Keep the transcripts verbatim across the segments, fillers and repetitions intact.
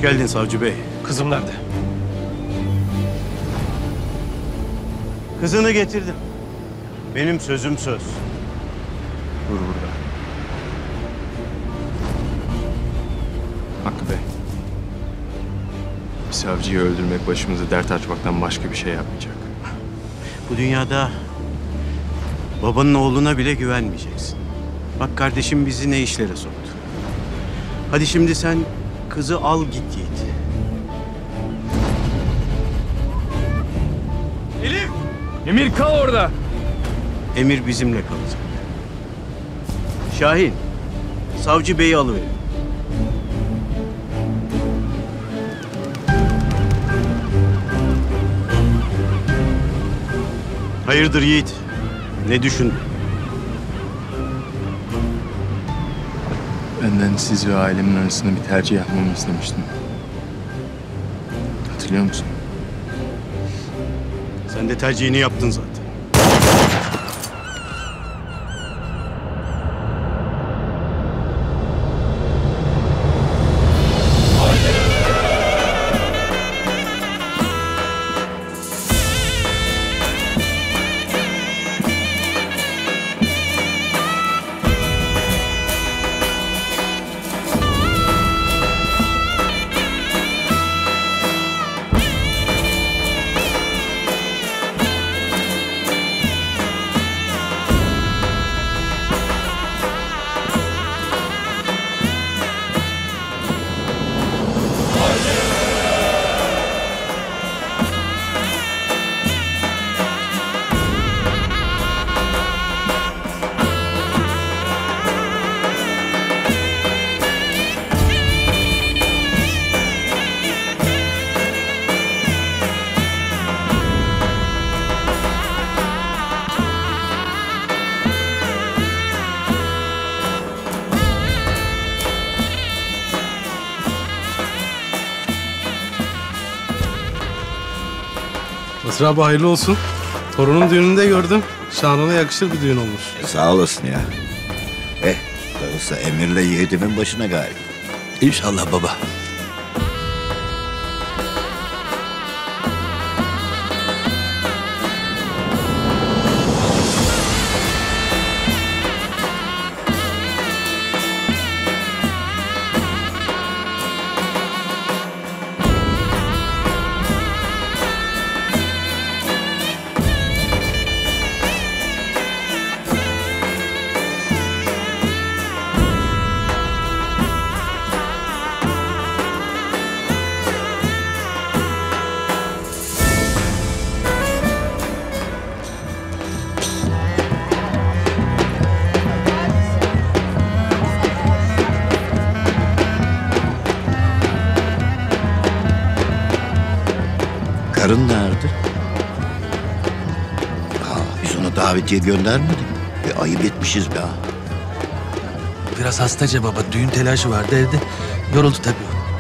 geldin savcı bey. Kızım nerede? Kızını getirdim. Benim sözüm söz. Dur burada. Hakkı Bey. Bir savcıyı öldürmek başımıza dert açmaktan başka bir şey yapmayacak. Bu dünyada babanın oğluna bile güvenmeyeceksin. Bak kardeşim bizi ne işlere soktu. Hadi şimdi sen kızı al git Yiğit. Elif! Emir kal orada. Emir bizimle kalacak. Şahin, savcı beyi alıverin. Hayırdır Yiğit? Ne düşündün? Benden siz ve ailemin arasında bir tercih yapmamı istemiştin. Hatırlıyor musun? Sen de tercihini yaptın zaten. Basri abi hayırlı olsun. Torunun düğününde gördüm. Şanına yakışır bir düğün olmuş. E, sağ olasın ya. Eh, darısı Emir'le Yiğit'imin başına galiba. İnşallah baba. Karın nerede? Aa, biz ona davetiye göndermedik mi? Bir ayıp etmişiz be ha. Biraz hastaca baba. Düğün telaşı vardı evde. Yoruldu tabii.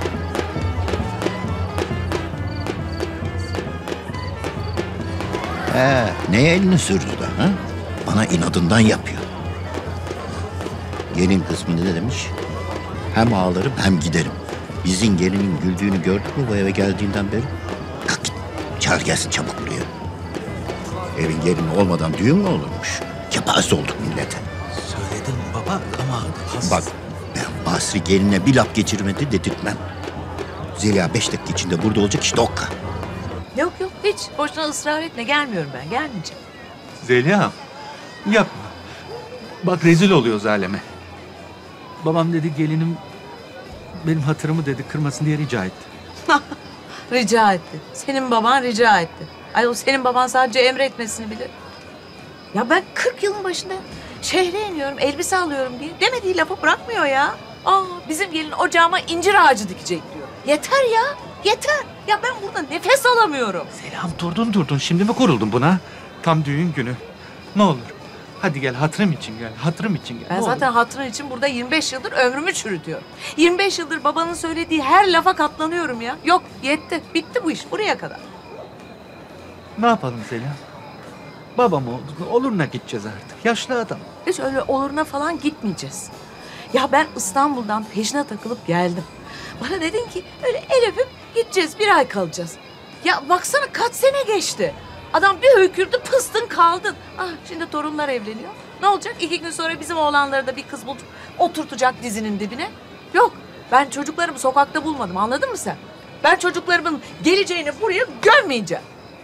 He, neye elini sürdü da ha? Bana inadından yapıyor. Gelin kısmı ne demiş? Hem ağlarım hem giderim. Bizim gelinin güldüğünü gördük mü bu eve geldiğinden beri? Kalk git, çağır gelsin çabuk buraya. Evin gelini olmadan düğün mü olurmuş? Kepaze olduk millete. Söyledim baba ama... Bak, ben Basri geline bir laf geçirmedi dedirtmem. Zeliha beş dakika içinde burada olacak işte okka. Yok yok hiç. Boşuna ısrar etme. Gelmiyorum ben. Gelmeyeceğim. Zeliha, yapma. Bak rezil oluyoruz aleme. Babam dedi gelinim benim hatırımı dedi kırmasın diye rica etti. Rica etti. Senin baban rica etti. Ay o senin baban sadece emretmesini bilir. Ya ben kırk yılın başında şehre iniyorum, elbise alıyorum diye demediği lafı bırakmıyor ya. Aa, bizim gelin ocağıma incir ağacı dikecek diyor. Yeter ya, yeter. Ya ben burada nefes alamıyorum. Selam durdun durdun şimdi mi kuruldun buna? Tam düğün günü. Ne olur. Hadi gel hatırım için gel. Hatırım için gel. Ben ne zaten olur. hatırın için burada yirmi beş yıldır ömrümü çürütüyorum. yirmi beş yıldır babanın söylediği her lafa katlanıyorum ya. Yok yetti. Bitti bu iş buraya kadar. Ne yapalım Zeliha? Babam oldu. Oluruna gideceğiz artık. Yaşlı adam. Hiç öyle oluruna falan gitmeyeceğiz. Ya ben İstanbul'dan peşine takılıp geldim. Bana dedin ki öyle el öpüp gideceğiz, bir ay kalacağız. Ya baksana kaç sene geçti. Adam bir hökürdü, pıstın kaldın. Ah şimdi torunlar evleniyor. Ne olacak? İki gün sonra bizim oğlanları da bir kız bulup oturtacak dizinin dibine. Yok, ben çocuklarımı sokakta bulmadım, anladın mı sen? Ben çocuklarımın geleceğini buraya görmeyeceğim.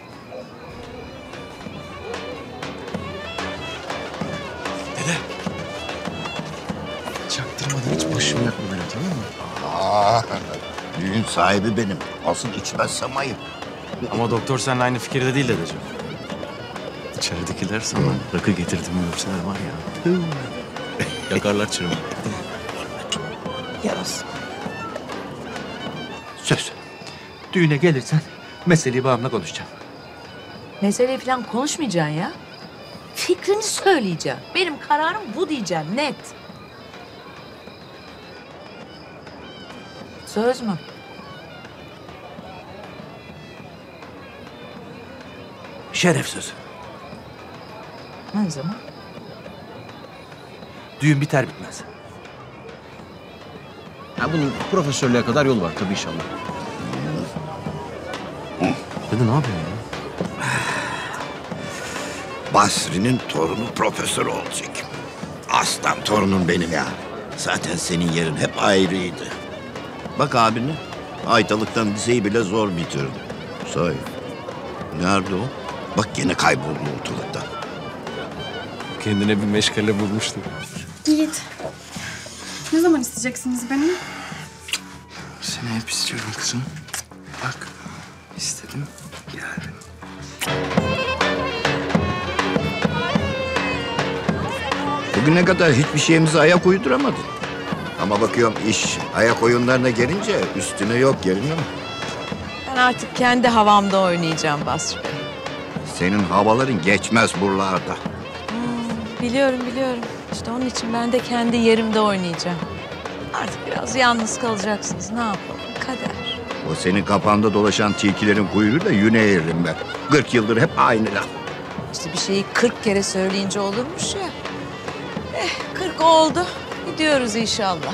Çaktırmadan hiç başımı yakma beni, tamam mı? Aa, düğün sahibi benim. Asıl içmezsem ayıp. Ama doktor seninle aynı fikirde değil dedeciğim. İçeridekiler sana rakı getirdim görseler var ya. Yakarlar çırımı. Yarası. Söz. Düğüne gelirsen meseleyi babamla konuşacağım. Meseleyi falan konuşmayacaksın ya. Fikrini söyleyeceğim. Benim kararım bu diyeceğim, net. Söz mü? Şeref sözü. Ne zaman? Düğün biter bitmez. Ya bunun profesörlüğe kadar yol var tabii inşallah. Dede ne yapıyorsun ya? Basri'nin torunu profesör olacak. Aslan torunum benim ya. Zaten senin yerin hep ayrıydı. Bak abini, aytalıktan liseyi bile zor bitirdi. Say, nerede o? Bak gene kayboldu ortalıktan. Kendine bir meşgale bulmuştu. Yiğit. Ne zaman isteyeceksiniz beni? Seni hep istiyorum kızım. Bak, istedim, geldim. Bugüne kadar hiçbir şeyimize ayak uyduramadın. Ama bakıyorum iş ayak oyunlarına gelince üstüne yok gelinim. Ben artık kendi havamda oynayacağım Basri Bey. Senin havaların geçmez buralarda. Biliyorum biliyorum. İşte onun için ben de kendi yerimde oynayacağım. Artık biraz yalnız kalacaksınız. Ne yapalım? Kader. O senin kafanda dolaşan tilkilerin kuyruğu da yüne eğririm ben. Kırk yıldır hep aynı laf. İşte bir şeyi kırk kere söyleyince olurmuş ya. Eh kırk oldu. Gidiyoruz inşallah.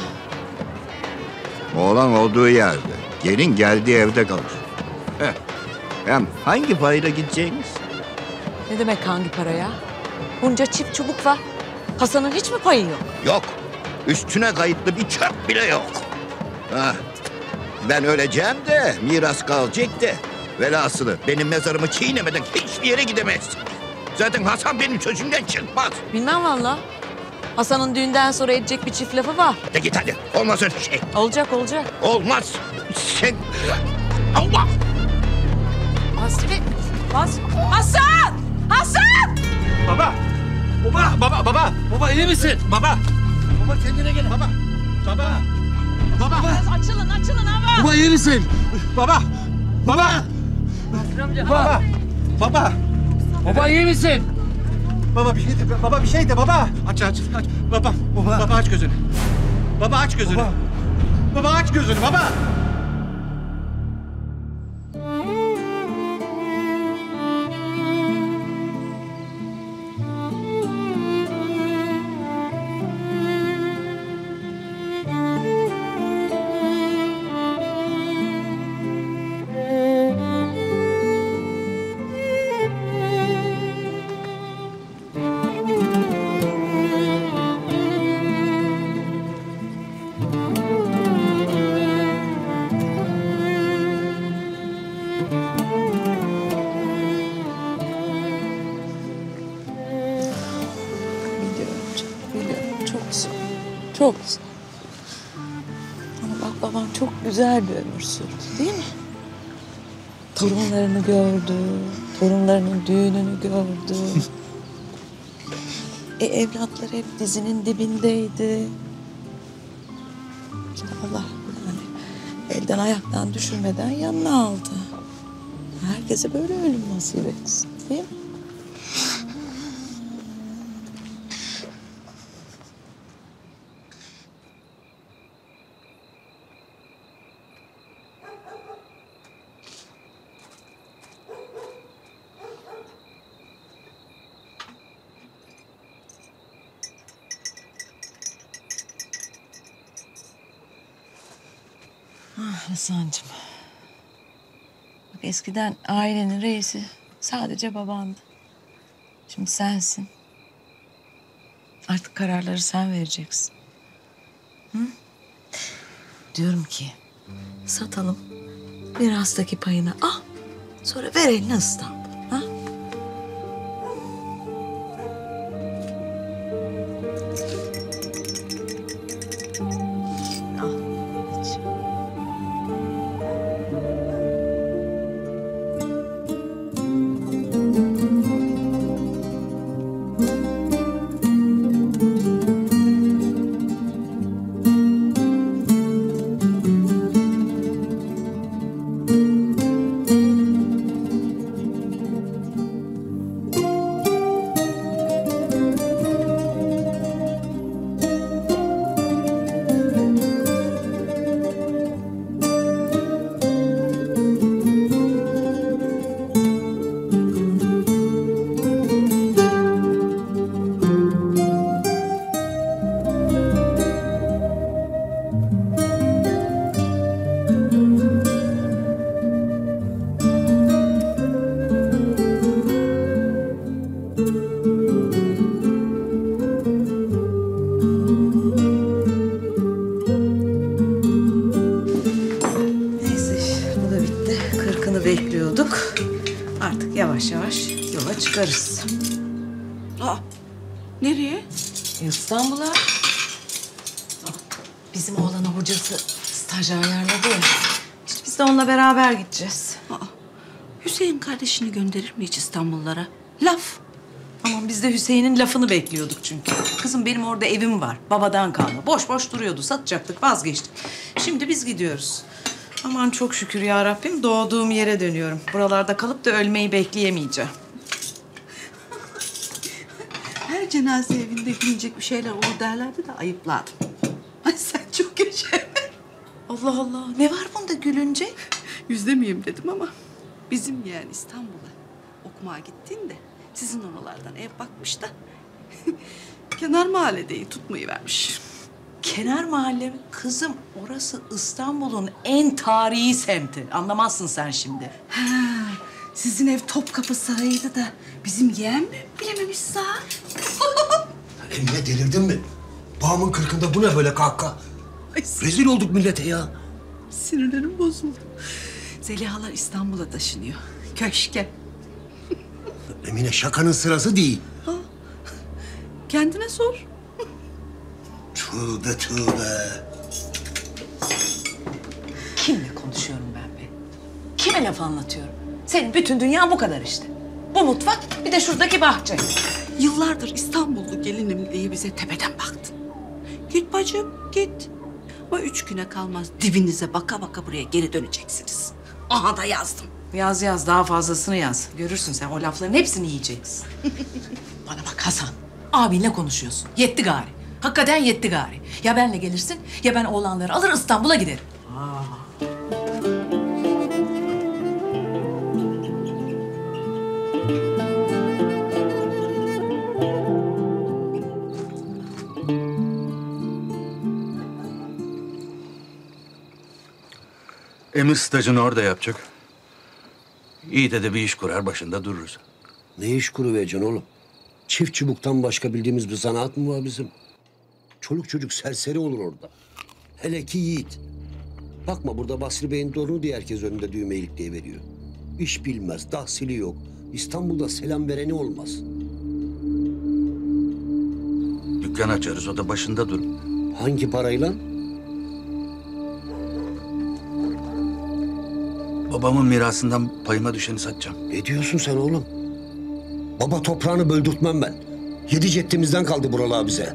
Oğlan olduğu yerde, gelin geldiği evde kalır. Heh. Hem hangi parayla gideceğiniz? Ne demek hangi paraya? Bunca çift çubuk var. Hasan'ın hiç mi payı yok? Yok. Üstüne kayıtlı bir çöp bile yok. Ha. Ben öleceğim de miras kalacak da. Velhasılı benim mezarımı çiğnemeden hiçbir yere gidemezsin. Zaten Hasan benim sözümden çıkmaz. Bilmem valla. Hasan'ın düğünden sonra edecek bir çift lafı var. De git hadi. Olmaz öyle şey. Olacak olacak. Olmaz. Sen... Allah! Basri Bey. Bas. Hasan! Hasan! Baba! Baba! Baba! Baba! Baba iyi misin? Baba! Baba kendine gel. Baba! Baba! Baba! Açılın açılın ama. Baba iyi misin? Baba! Baba! Baba! Baba! Baba iyi misin? Baba bir şey de, baba bir şey de baba. Aç aç aç. Baba, baba, baba aç gözünü. Baba aç gözünü. Baba, baba aç gözünü baba. Biliyorum canım, biliyorum. Çok zor. Çok zor. Ama bak babam çok güzel bir ömür sürdü değil mi? Torunlarını gördü, torunlarının düğününü gördü. e, evlatlar hep dizinin dibindeydi. İşte Allah yani elden ayaktan düşürmeden yanına aldı. Herkese böyle ölüm nasip etsin değil mi? Hasan'cığım. Bak eskiden ailenin reisi sadece babandı. Şimdi sensin. Artık kararları sen vereceksin. Hı? Diyorum ki satalım. Mirastaki payını al. Sonra ver eline İstanbul. Ha? Al. iç. Neyse bu da bitti. Kırkını bekliyorduk. Artık yavaş yavaş yola çıkarız. Aa, nereye? İstanbul'a. Bizim oğlanın hocası staj ayarladı ya. İşte biz de onunla beraber gideceğiz. Aa, Hüseyin kardeşini gönderir mi hiç İstanbullara? Laf. Aman biz de Hüseyin'in lafını bekliyorduk çünkü. Kızım benim orada evim var. Babadan kalma. Boş boş duruyordu. Satacaktık, vazgeçtik. Şimdi biz gidiyoruz. Aman çok şükür ya Rabbim doğduğum yere dönüyorum. Buralarda kalıp da ölmeyi bekleyemeyeceğim. Her cenaze evinde gülünecek bir şeyler olur derlerdi de ayıplardım. Ay sen çok yaşa. Allah Allah. Ne var bunda gülünce? Yüzlemeyeyim dedim ama bizim yeğen İstanbul'a okumaya gittiğinde sizin oralardan ev bakmış da kenar mahalledeyi tutmayı vermiş. Kenar mahalle mi? Kızım orası İstanbul'un en tarihi semti. Anlamazsın sen şimdi. Ha, sizin ev Topkapı Sarayı'ydı da bizim yeğen mi bilememiş sağ? Emine delirdin mi? Bağımın kırkında bu ne böyle kahkaha? Ay, Rezil olduk millete ya. sinirlerim bozuldu. Zelihalar İstanbul'a taşınıyor. Köşke. Emine şakanın sırası değil. Kendine sor. Tövbe tövbe. Kimle konuşuyorum ben be? Kime laf anlatıyorum? Senin bütün dünya bu kadar işte. Bu mutfak bir de şuradaki bahçe. Yıllardır İstanbullu gelinim diye bize tepeden baktın. Git bacım, git. Ama üç güne kalmaz dibinize baka baka buraya geri döneceksiniz. Aha da yazdım. Yaz yaz daha fazlasını yaz. Görürsün sen o lafların hepsini yiyeceksin. Bana bak Hasan. Abinle konuşuyorsun. Yetti gari. Hakikaten yetti gari. Ya benle gelirsin ya ben oğlanları alır İstanbul'a giderim. Emir stajını orada yapacak. İyi de de bir iş kurar başında dururuz. Ne iş kuruvereceksin oğlum? Çift çubuktan başka bildiğimiz bir zanaat mı var bizim? Çoluk çocuk serseri olur orada. Hele ki Yiğit. Bakma burada Basri Bey'in torunu diye herkes önünde düğme ilikliğe veriyor. İş bilmez, tahsili yok. İstanbul'da selam vereni olmaz. Dükkan açarız, o da başında durur. Hangi parayla? Babamın mirasından payıma düşeni satacağım. Ne diyorsun sen oğlum? Baba toprağını böldürtmem ben. Yedi ceddimizden kaldı buralar bize.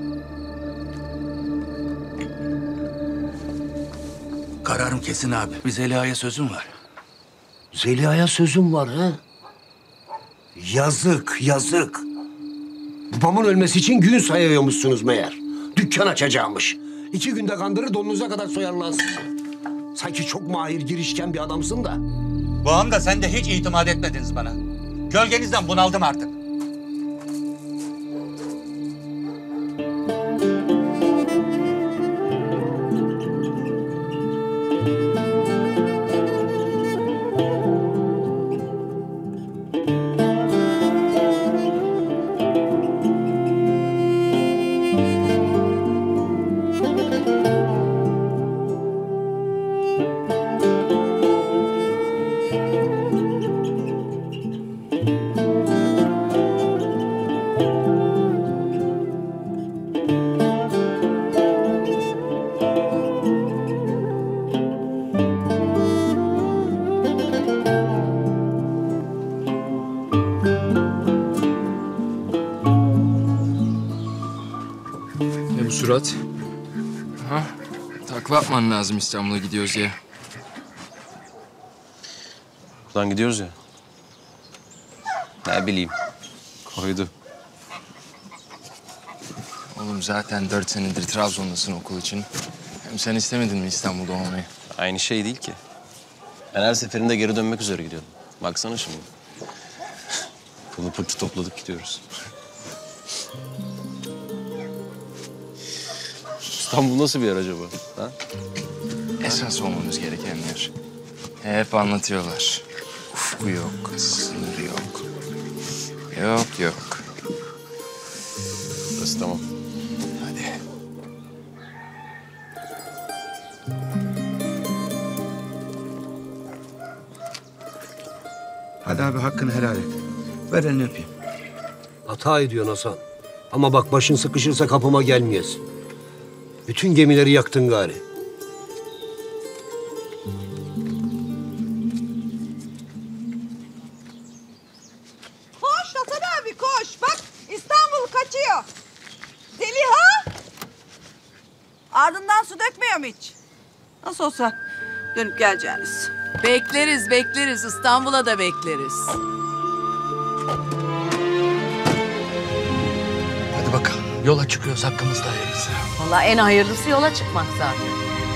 Kararım kesin abi. Bir Zeliha'ya sözüm var. Zeliha'ya sözüm var ha? Yazık, yazık. Babamın ölmesi için gün sayıyormuşsunuz meğer. Dükkan açacağımış. İki günde kandırır donunuza kadar soyarlar sizi. Sanki çok mahir girişken bir adamsın da. Babam da sen de hiç itimat etmediniz bana. Gölgenizden bunaldım artık. surat? Ha? Takla atman lazım İstanbul'a gidiyoruz ya. Buradan gidiyoruz ya. Ne bileyim. Koydu. Oğlum zaten dört senedir Trabzon'dasın okul için. Hem sen istemedin mi İstanbul'da olmayı? Aynı şey değil ki. Ben her seferinde geri dönmek üzere gidiyordum. Baksana şimdi. Pılı pırtı topladık gidiyoruz. İstanbul nasıl bir yer acaba? Ha? Esas olmamız gereken yer. Hep anlatıyorlar. Ufku yok, sınır yok. Yok yok. Burası tamam. Hadi. Hadi abi hakkını helal et. Ver elini öpeyim. Hata ediyorsun Hasan. Ama bak başın sıkışırsa kapıma gelmeyesin. Bütün gemileri yaktın gari. Koş Hasan abi koş. Bak İstanbul kaçıyor. Zeliha. Ardından su dökmüyorum hiç. Nasıl olsa dönüp geleceğiniz. Bekleriz, bekleriz. İstanbul'a da bekleriz. Hadi bakalım. Yola çıkıyoruz hakkımızda hayırlısı. Vallahi en hayırlısı yola çıkmak zaten.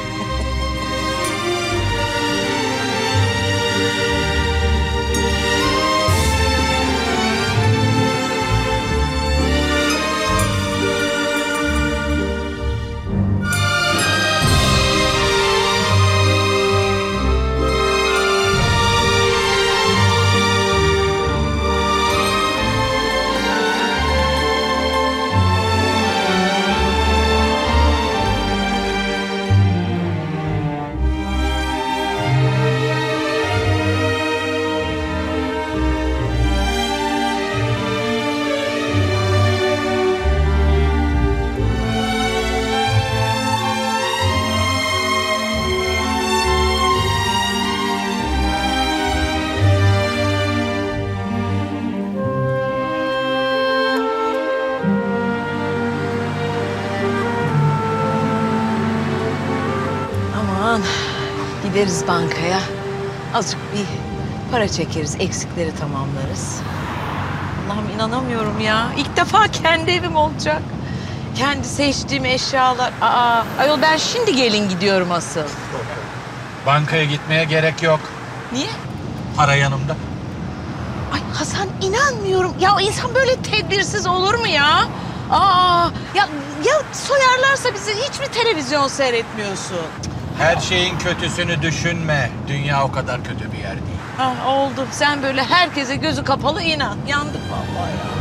Aman gideriz bankaya. Azıcık bir para çekeriz, eksikleri tamamlarız. Allah'ım inanamıyorum ya. İlk defa kendi evim olacak. Kendi seçtiğim eşyalar. Aa, ayol ben şimdi gelin gidiyorum asıl. Bankaya gitmeye gerek yok. Niye? Para yanımda. Ay Hasan inanmıyorum. Ya insan böyle tedbirsiz olur mu ya? Aa, ya, ya soyarlarsa bizi hiç mi televizyon seyretmiyorsun? Her şeyin kötüsünü düşünme. Dünya o kadar kötü bir yer değil. Ah oldu. Sen böyle herkese gözü kapalı inan. Yandık vallahi ya.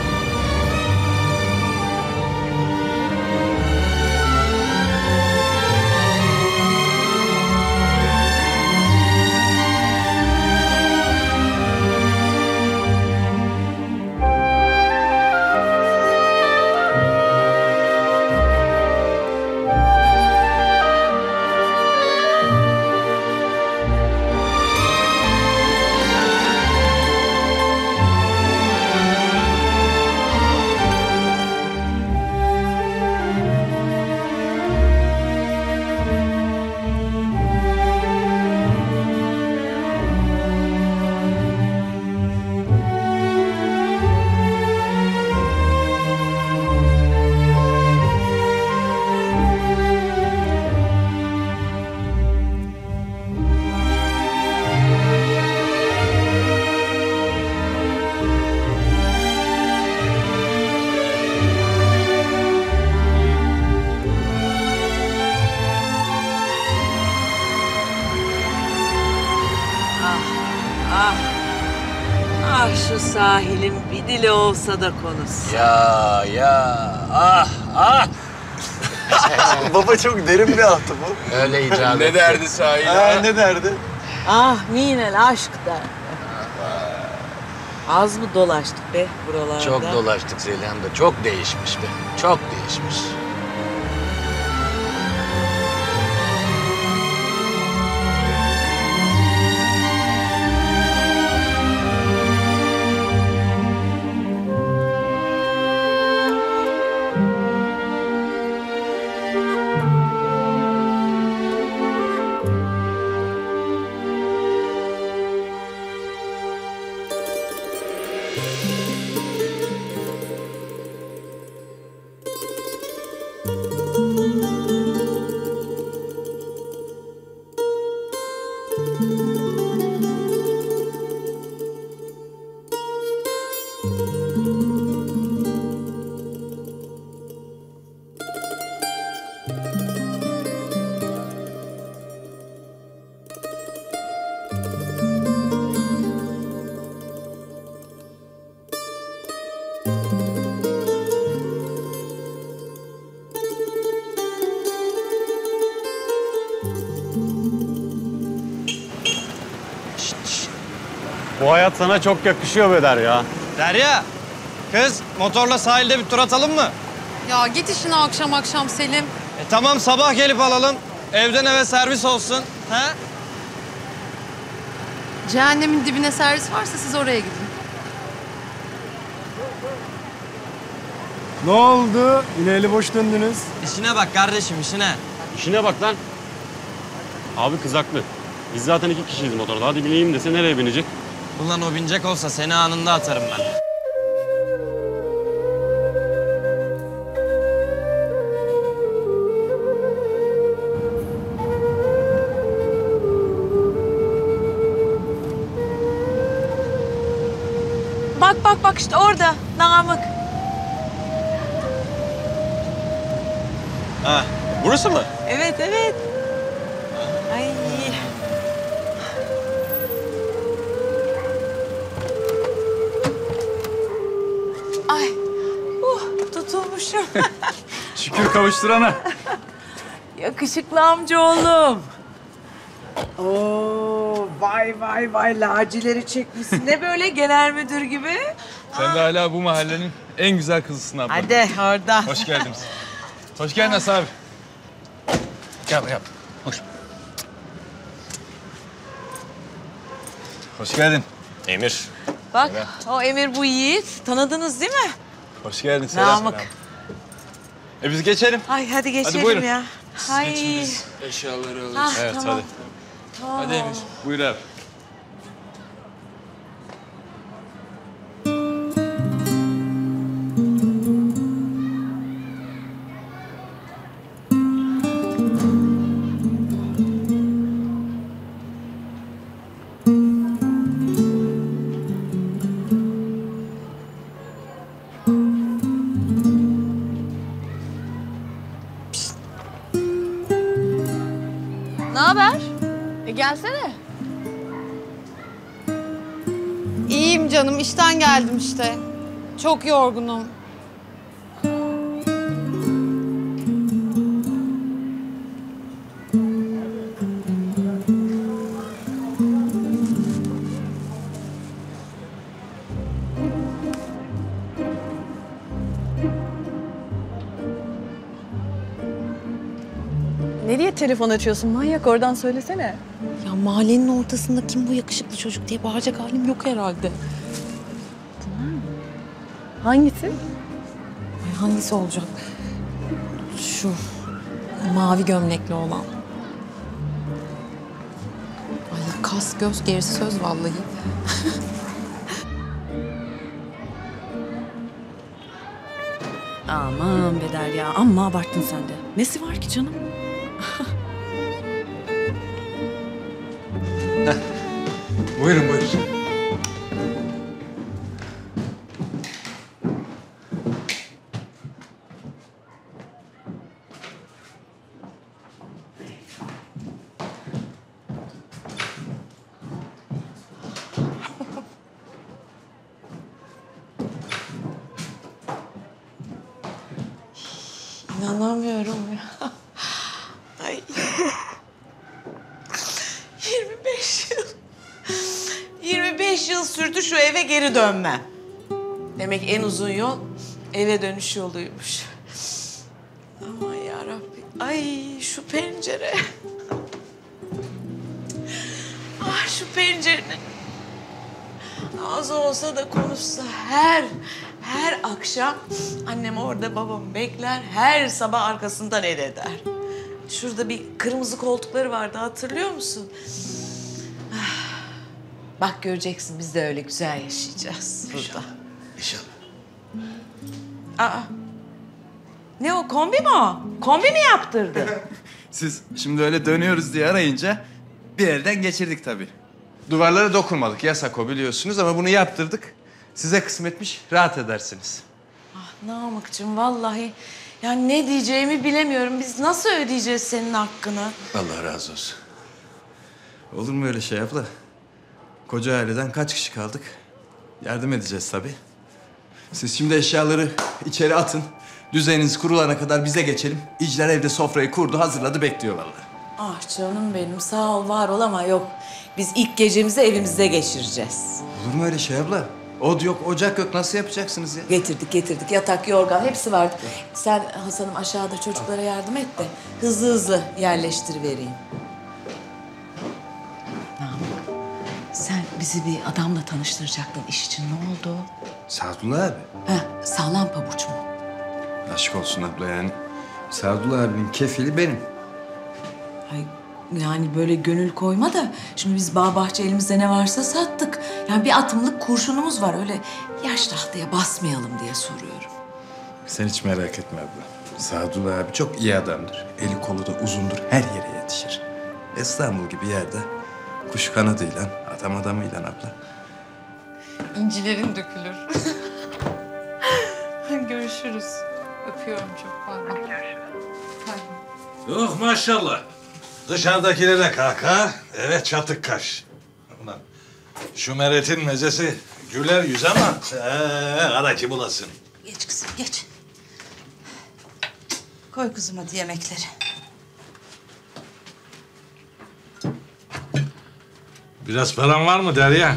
Ah, ah şu sahilin bir dili olsa da konuşsa. Ya ya ah ah. Baba çok derin bir altı bu. Öyle icap Ne derdi sahil? Ha, ne derdi? Ah minel aşk der. Az mı dolaştık be buralarda? Çok dolaştık Zeliha da çok değişmiş be. Çok değişmiş. Bu hayat sana çok yakışıyor be Derya. Derya, kız motorla sahilde bir tur atalım mı? Ya git işine akşam akşam Selim. E tamam sabah gelip alalım. Evden eve servis olsun. He? Cehennemin dibine servis varsa siz oraya gidin. Ne oldu? Yine eli boş döndünüz. İşine bak kardeşim, işine. İşine bak lan. Abi kız haklı. Biz zaten iki kişiyiz motorda. Hadi bineyim dese nereye binecek? Ulan o binecek olsa seni anında atarım ben. Bak bak bak işte orada Namık. Ha, burası mı? Evet evet. Ay. Ay. Uh, tutulmuşum. Şükür kavuşturana. Yakışıklı amcaoğlum. Oo, vay vay vay lacileri çekmişsin. Ne böyle genel müdür gibi? Sen de hala bu mahallenin en güzel kızısın abla. Hadi oradan. Hoş geldiniz. Hoş geldin Hasan abi. Gel gel. Hoş. Hoş geldin. Emir. Bak o Emir bu Yiğit. Tanıdınız değil mi? Hoş geldin. Selam. Namık. Selam. E biz geçelim. Ay hadi geçelim Hadi buyurun. ya. Ay. Eşyaları alırız. Ah, evet tamam. hadi. Tamam. Hadi Emir. Buyur abi. Ne haber? E gelsene. İyiyim canım, işten geldim işte. Çok yorgunum. Nereye telefon açıyorsun manyak? Oradan söylesene. Ya mahallenin ortasında kim bu yakışıklı çocuk diye bağıracak halim yok herhalde. Hangisi? Ay hangisi olacak? Şu mavi gömlekli olan. Ay kas göz gerisi söz vallahi. Aman Bedel ya, amma abarttın sen de. Nesi var ki canım? Buyurun buyurun. İnanamıyorum ya. Ay. yirmi beş yıl. yirmi beş yıl sürdü şu eve geri dönmem. Demek en uzun yol eve dönüş yoluymuş. Aman yarabbim. Ay şu pencere. Ah şu pencerenin ağzı olsa da konuşsa her her akşam annem orada babamı bekler, her sabah arkasından el eder. Şurada bir kırmızı koltukları vardı, hatırlıyor musun? Ah, bak göreceksin, biz de öyle güzel yaşayacağız burada. İnşallah. Aa, ne o, kombi mi o? Kombi mi yaptırdı? Siz şimdi öyle dönüyoruz diye arayınca bir elden geçirdik tabii. Duvarlara dokunmadık, yasak o biliyorsunuz ama bunu yaptırdık. Size kısmetmiş, rahat edersiniz. Ah Namık'cığım vallahi yani ne diyeceğimi bilemiyorum. Biz nasıl ödeyeceğiz senin hakkını? Allah razı olsun. Olur mu öyle şey abla? Koca aileden kaç kişi kaldık? Yardım edeceğiz tabii. Siz şimdi eşyaları içeri atın. Düzeniniz kurulana kadar bize geçelim. İcler evde sofrayı kurdu, hazırladı, bekliyor vallahi. Ah canım benim, sağ ol, var ol ama yok. Biz ilk gecemizi evimizde geçireceğiz. Olur mu öyle şey abla? Od yok, ocak yok. Nasıl yapacaksınız ya? Getirdik getirdik, yatak, yorgan hepsi vardı. Sen Hasan'ım aşağıda çocuklara yardım et de hızlı hızlı yerleştirivereyim. Namık, sen bizi bir adamla tanıştıracaktın, iş için ne oldu? Sadullah abi. Heh, sağlam pabuç mu? Aşk olsun abla yani. Sadullah abinin kefili benim. Ay, yani böyle gönül koyma da şimdi biz bağ bahçe elimizde ne varsa sattık. Yani bir atımlık kurşunumuz var, öyle yaş tahtaya basmayalım diye soruyorum. Sen hiç merak etme abla. Sadullah abi çok iyi adamdır. Eli kolu da uzundur, her yere yetişir. İstanbul gibi yerde kuş kanadıyla, adam adamıyla abla. İncilerin dökülür. Görüşürüz. Öpüyorum çok, pardon. Pardon. Yok maşallah. Dışarıdakilere kaka, eve çatık kaş. Ulan şu Meret'in mezesi güler yüz ama ee, ara ki bulasın. Geç kızım geç. Koy kızım hadi yemekleri. Biraz paran var mı Derya?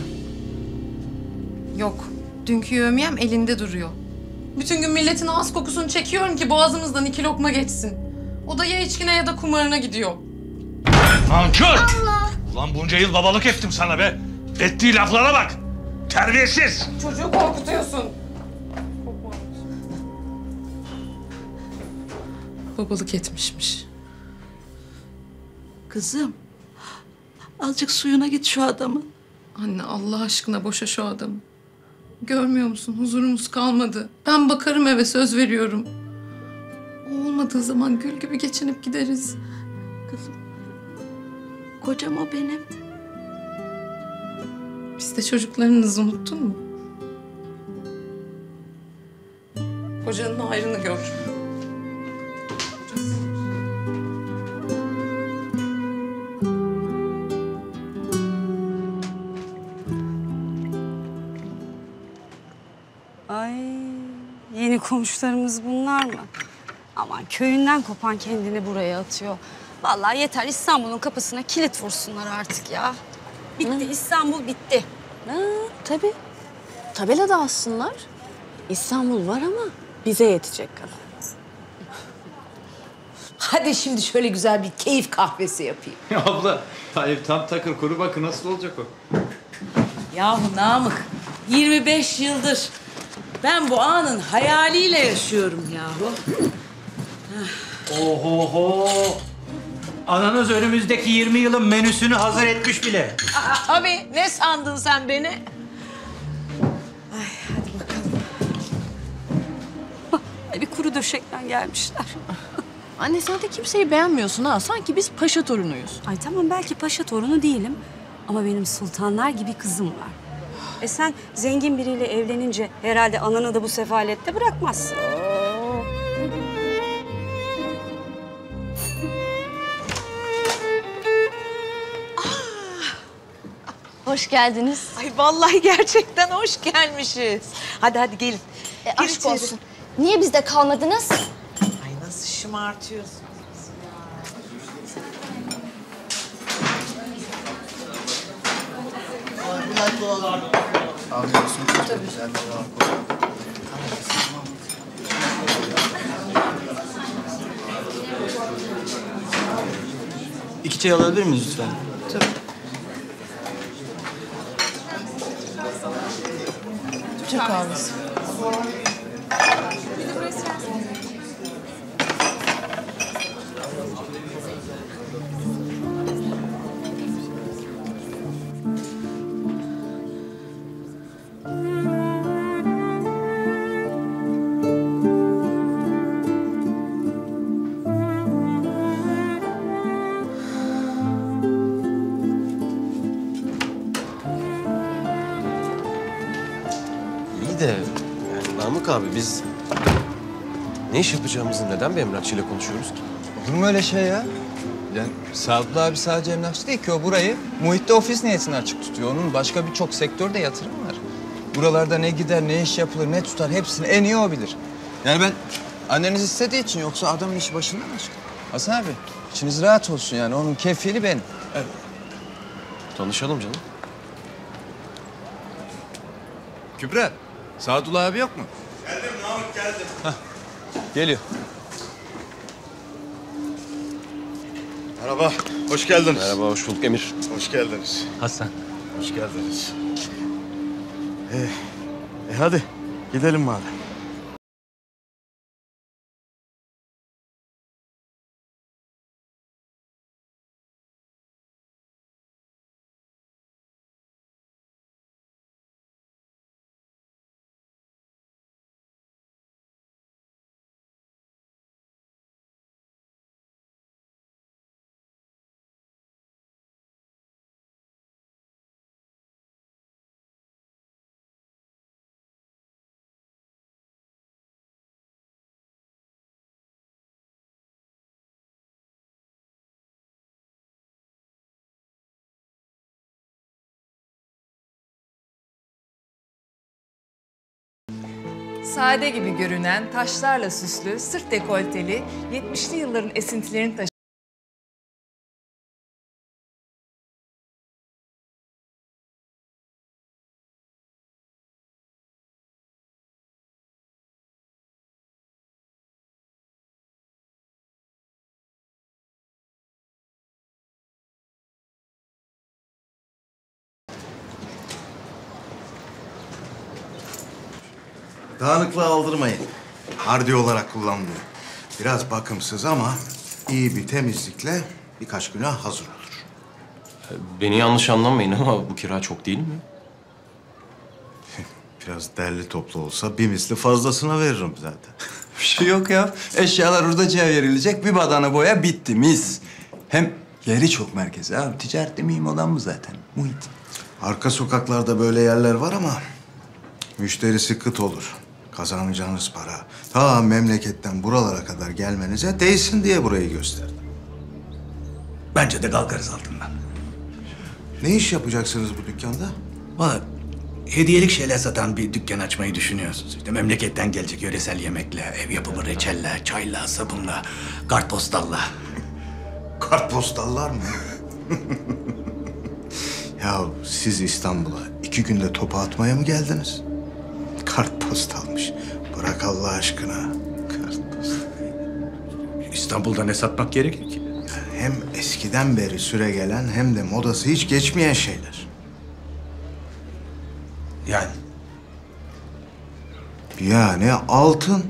Yok. Dünkü yövmiyem elinde duruyor. Bütün gün milletin ağız kokusunu çekiyorum ki boğazımızdan iki lokma geçsin. O da ya içkine ya da kumarına gidiyor. Nankör! Allah! Ulan bunca yıl babalık ettim sana be. Ettiği laflara bak. Terbiyesiz. Çocuğu korkutuyorsun. Babalık etmişmiş. Kızım, azıcık suyuna git şu adamın. Anne Allah aşkına boşa şu adamı. Görmüyor musun? Huzurumuz kalmadı. Ben bakarım eve, söz veriyorum. O olmadığı zaman gül gibi geçinip gideriz. Kızım, kocam o benim. Biz de çocuklarınızı unuttun mu? Kocanın hayrını gör. Ay, yeni komşularımız bunlar mı? Aman köyünden kopan kendini buraya atıyor. Vallahi yeter, İstanbul'un kapısına kilit vursunlar artık ya. Bitti, İstanbul bitti. Ha, tabii. Tabela da assınlar. İstanbul var ama bize yetecek kadar. Hadi şimdi şöyle güzel bir keyif kahvesi yapayım. Abla, hayır tam takır kuru bakın nasıl olacak o? Yahu Namık, yirmi beş yıldır ben bu anın hayaliyle yaşıyorum yahu. Ohoho! Ananız önümüzdeki yirmi yılın menüsünü hazır etmiş bile. Aa, abi ne sandın sen beni? Ay hadi bakalım. Ay, bir kuru döşekten gelmişler. Anne sen de kimseyi beğenmiyorsun ha. Sanki biz paşa torunuyuz. Ay tamam, belki paşa torunu değilim. Ama benim sultanlar gibi kızım var. E sen zengin biriyle evlenince herhalde ananı da bu sefalette bırakmazsın. Hoş geldiniz. Ay vallahi gerçekten hoş gelmişiz. Hadi hadi gelin. E, aşk olsun. Niye bizde kalmadınız? Ay nasıl şımartıyorsun. İki çay alabilir miyiz lütfen? Tabii. Türk kahvesi. İyi de yani Namık abi biz ne iş yapacağımızı neden bir emlakçıyla konuşuyoruz ki? Olur mu öyle şey ya? Yani Sadullah abi sadece emlakçı değil ki, o burayı muhitte ofis niyetine açık tutuyor. Onun başka birçok sektörde yatırım var. Buralarda ne gider, ne iş yapılır, ne tutar hepsini en iyi o bilir. Yani ben anneniz istediği için, yoksa adamın işi başından aşkın. Hasan abi, içiniz rahat olsun yani. Onun kefili benim. Evet. Tanışalım canım. Kübra, Sadullah abi yok mu? Geldim Namık geldim. Geliyor. Merhaba, hoş geldiniz. Merhaba, hoş bulduk Emir. Hoş geldiniz. Hasan. Hoş geldiniz. Ee, e hadi gidelim madem. Sade gibi görünen, taşlarla süslü, sırt dekolteli, yetmişli yılların esintilerini taşıyan Dağınıklığı aldırmayın. Hardi olarak kullanılıyor. Biraz bakımsız ama iyi bir temizlikle birkaç güne hazır olur. Beni yanlış anlamayın ama bu kira çok değil mi? Biraz derli toplu olsa bir misli fazlasına veririm zaten. Bir şey yok ya. Eşyalar hurdacıya verilecek. Bir badana boya bitti mis. Hem yeri çok merkezi abi. Ticaret demeyeyim olan mı zaten? Muhit. Arka sokaklarda böyle yerler var ama müşterisi kıt olur. Kazanacağınız para ta memleketten buralara kadar gelmenize değsin diye burayı gösterdim. Bence de kalkarız altından. Ne iş yapacaksınız bu dükkanda? Valla hediyelik şeyler satan bir dükkan açmayı düşünüyorsunuz. İşte memleketten gelecek yöresel yemekle, ev yapımı reçelle, çayla, sabunla, kartpostalla. Kartpostallar mı? Ya siz İstanbul'a iki günde topu atmaya mı geldiniz? Kartpostalmış. Bırak Allah aşkına. Kartpostal. İstanbul'da ne satmak gerekir ki? Hem eskiden beri süre gelen hem de modası hiç geçmeyen şeyler. Yani? Yani altın.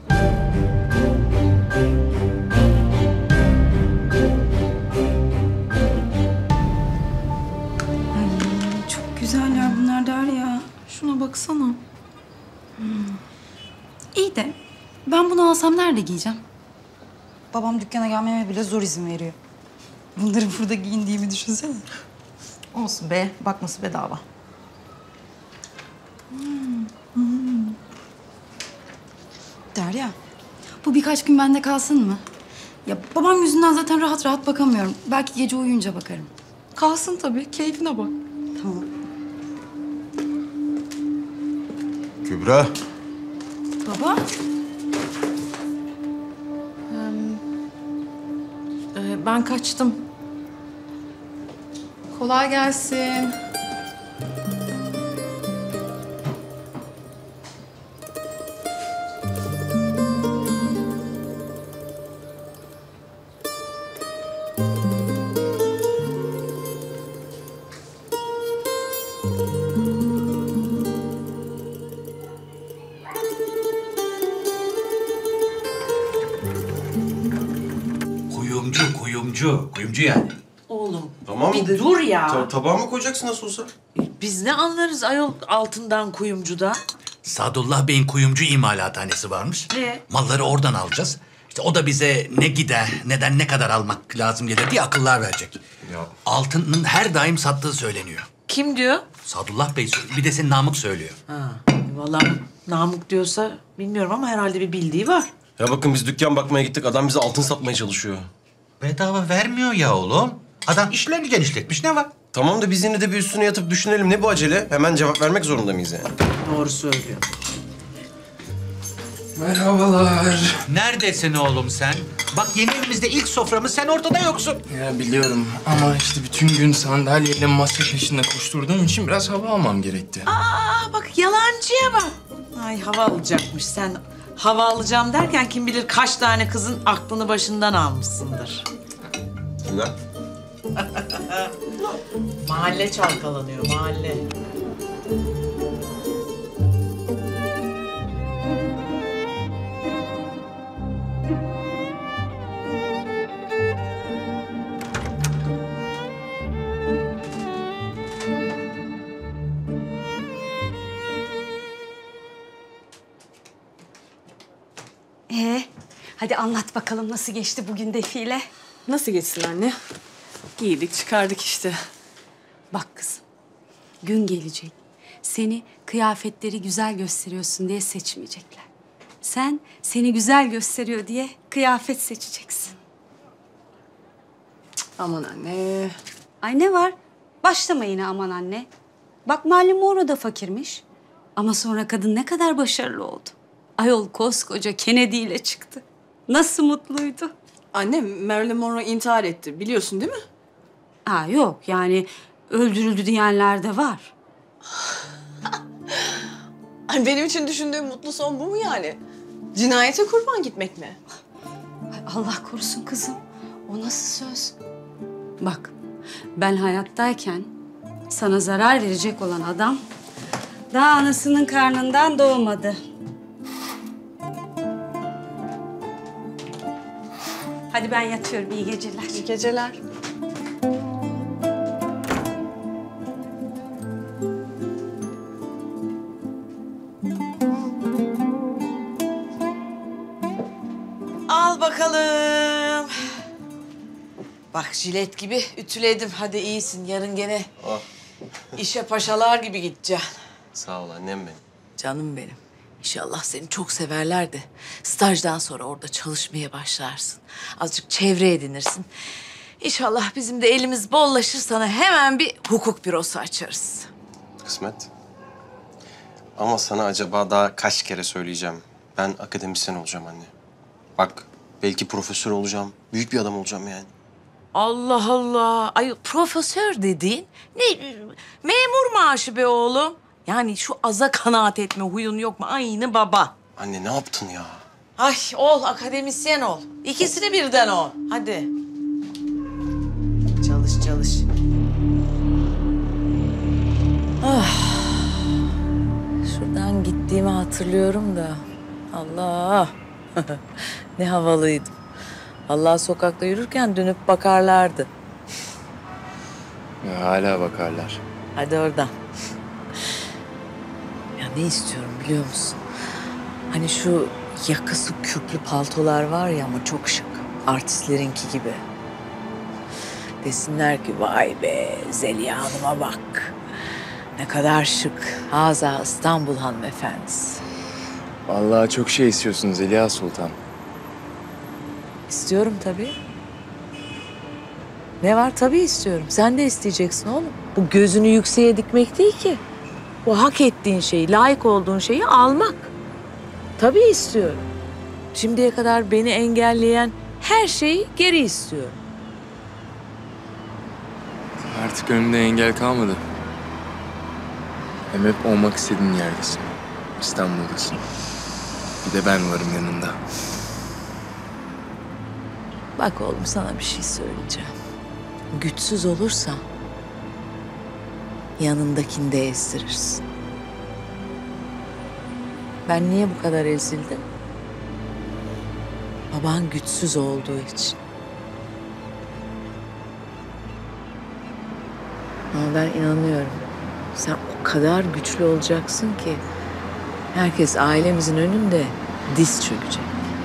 Çok güzeller bunlar Derya. Şuna baksana. Hmm. İyi de ben bunu alsam nerede giyeceğim? Babam dükkana gelmeme bile zor izin veriyor. Bunları burada giyindiğimi düşünsene. Olsun be, bakması bedava. Hmm. Hmm. Derya, bu birkaç gün bende kalsın mı? Ya babam yüzünden zaten rahat rahat bakamıyorum. Belki gece uyuyunca bakarım. Kalsın tabii, keyfine bak. Tamam. Kübra. Baba. Ee, ben kaçtım. Kolay gelsin. Kuyumcu, kuyumcu. Kuyumcu yani. Oğlum Tamam bir de- dur ya. Ta- tabağa mı koyacaksın nasıl olsa? Biz ne anlarız ayol altından kuyumcuda? Sadullah Bey'in kuyumcu imalathanesi varmış. Ee? Malları oradan alacağız. İşte o da bize ne gider, neden ne kadar almak lazım gelir diye akıllar verecek. Ya. Altının her daim sattığı söyleniyor. Kim diyor? Sadullah Bey söylüyor. Bir de senin Namık söylüyor. Ha, vallahi Namık diyorsa bilmiyorum ama herhalde bir bildiği var. Ya bakın biz dükkan bakmaya gittik. Adam bize altın satmaya çalışıyor. Bedava vermiyor ya oğlum. Adam işlerini genişletmiş. Ne var? Tamam da biz yine de bir üstüne yatıp düşünelim. Ne bu acele? Hemen cevap vermek zorunda mıyız yani? Doğru söylüyor. Merhabalar. Neredesin oğlum sen? Bak yeni evimizde ilk soframız, sen ortada yoksun. Ya biliyorum ama işte bütün gün sandalyeyle masa peşinde koşturduğum için biraz hava almam gerekti. Aa bak yalancıya bak. Ay hava alacakmış sen. Hava alacağım derken kim bilir kaç tane kızın aklını başından almışsındır. Kimler? Mahalle çalkalanıyor, mahalle. Ee, hadi anlat bakalım nasıl geçti bugün defile? Nasıl geçsin anne? Giydik çıkardık işte. Bak kızım, gün gelecek. Seni kıyafetleri güzel gösteriyorsun diye seçmeyecekler. Sen seni güzel gösteriyor diye kıyafet seçeceksin. Aman anne. Ay ne var? Başlama yine aman anne. Bak Marilyn Monroe da fakirmiş. Ama sonra kadın ne kadar başarılı oldu. Ayol koskoca Kennedy ile çıktı. Nasıl mutluydu. Anne Marilyn Monroe intihar etti biliyorsun değil mi? Ha yok yani öldürüldü diyenler de var. Ay, benim için düşündüğüm mutlu son bu mu yani? Cinayete kurban gitmek mi? Ay, Allah korusun kızım. O nasıl söz? Bak ben hayattayken sana zarar verecek olan adam daha anasının karnından doğmadı. Hadi ben yatıyorum. İyi geceler. İyi geceler. Al bakalım. Bak jilet gibi ütüledim. Hadi iyisin. Yarın gene Oh. işe paşalar gibi gideceksin. Sağ ol annem benim. Canım benim. İnşallah seni çok severler de stajdan sonra orada çalışmaya başlarsın. Azıcık çevre edinirsin. İnşallah bizim de elimiz bollaşır, sana hemen bir hukuk bürosu açarız. Kısmet. Ama sana acaba daha kaç kere söyleyeceğim. Ben akademisyen olacağım anne. Bak belki profesör olacağım. Büyük bir adam olacağım yani. Allah Allah. Ay profesör dediğin ne? Memur maaşı be oğlum. Yani şu aza kanaat etme huyun yok mu? Aynı baba. Anne ne yaptın ya? Ay ol, akademisyen ol. İkisini birden ol. Hadi. Çalış, çalış. Ah. Şuradan gittiğimi hatırlıyorum da. Allah. Ne havalıydım. Allah sokakta yürürken dönüp bakarlardı. Ya hala bakarlar. Hadi oradan. Ya ne istiyorum biliyor musun? Hani şu yakası kürklü paltolar var ya ama çok şık. Artistlerinki gibi. Desinler ki vay be Zeliha Hanım'a bak. Ne kadar şık. Haza İstanbul hanımefendisi. Vallahi çok şey istiyorsun Zeliha Sultan. İstiyorum tabii. Ne var tabii istiyorum. Sen de isteyeceksin oğlum. Bu gözünü yükseğe dikmek değil ki. Bu hak ettiğin şeyi, layık olduğun şeyi almak. Tabii istiyorum. Şimdiye kadar beni engelleyen her şeyi geri istiyorum. Artık önümde engel kalmadı. Hem hep olmak istediğin yerdesin. İstanbul'dasın. Bir de ben varım yanında. Bak oğlum sana bir şey söyleyeceğim. Güçsüz olursan yanındakini de ezdirirsin. Ben niye bu kadar ezildim? Baban güçsüz olduğu için. Ama ben inanıyorum. Sen o kadar güçlü olacaksın ki herkes ailemizin önünde diz çökecek.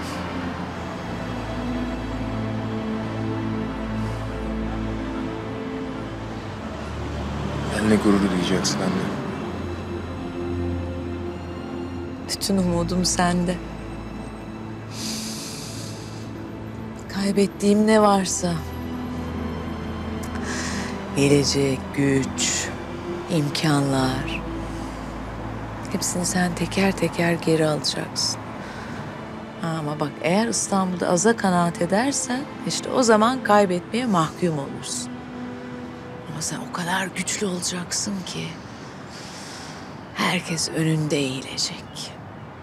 Benle gurur duyacaksın anne. Bütün umudum sende. Kaybettiğim ne varsa, gelecek, güç, imkanlar, hepsini sen teker teker geri alacaksın. Ha, ama bak eğer İstanbul'da aza kanaat edersen işte o zaman kaybetmeye mahkum olursun. Ama sen o kadar güçlü olacaksın ki herkes önünde eğilecek.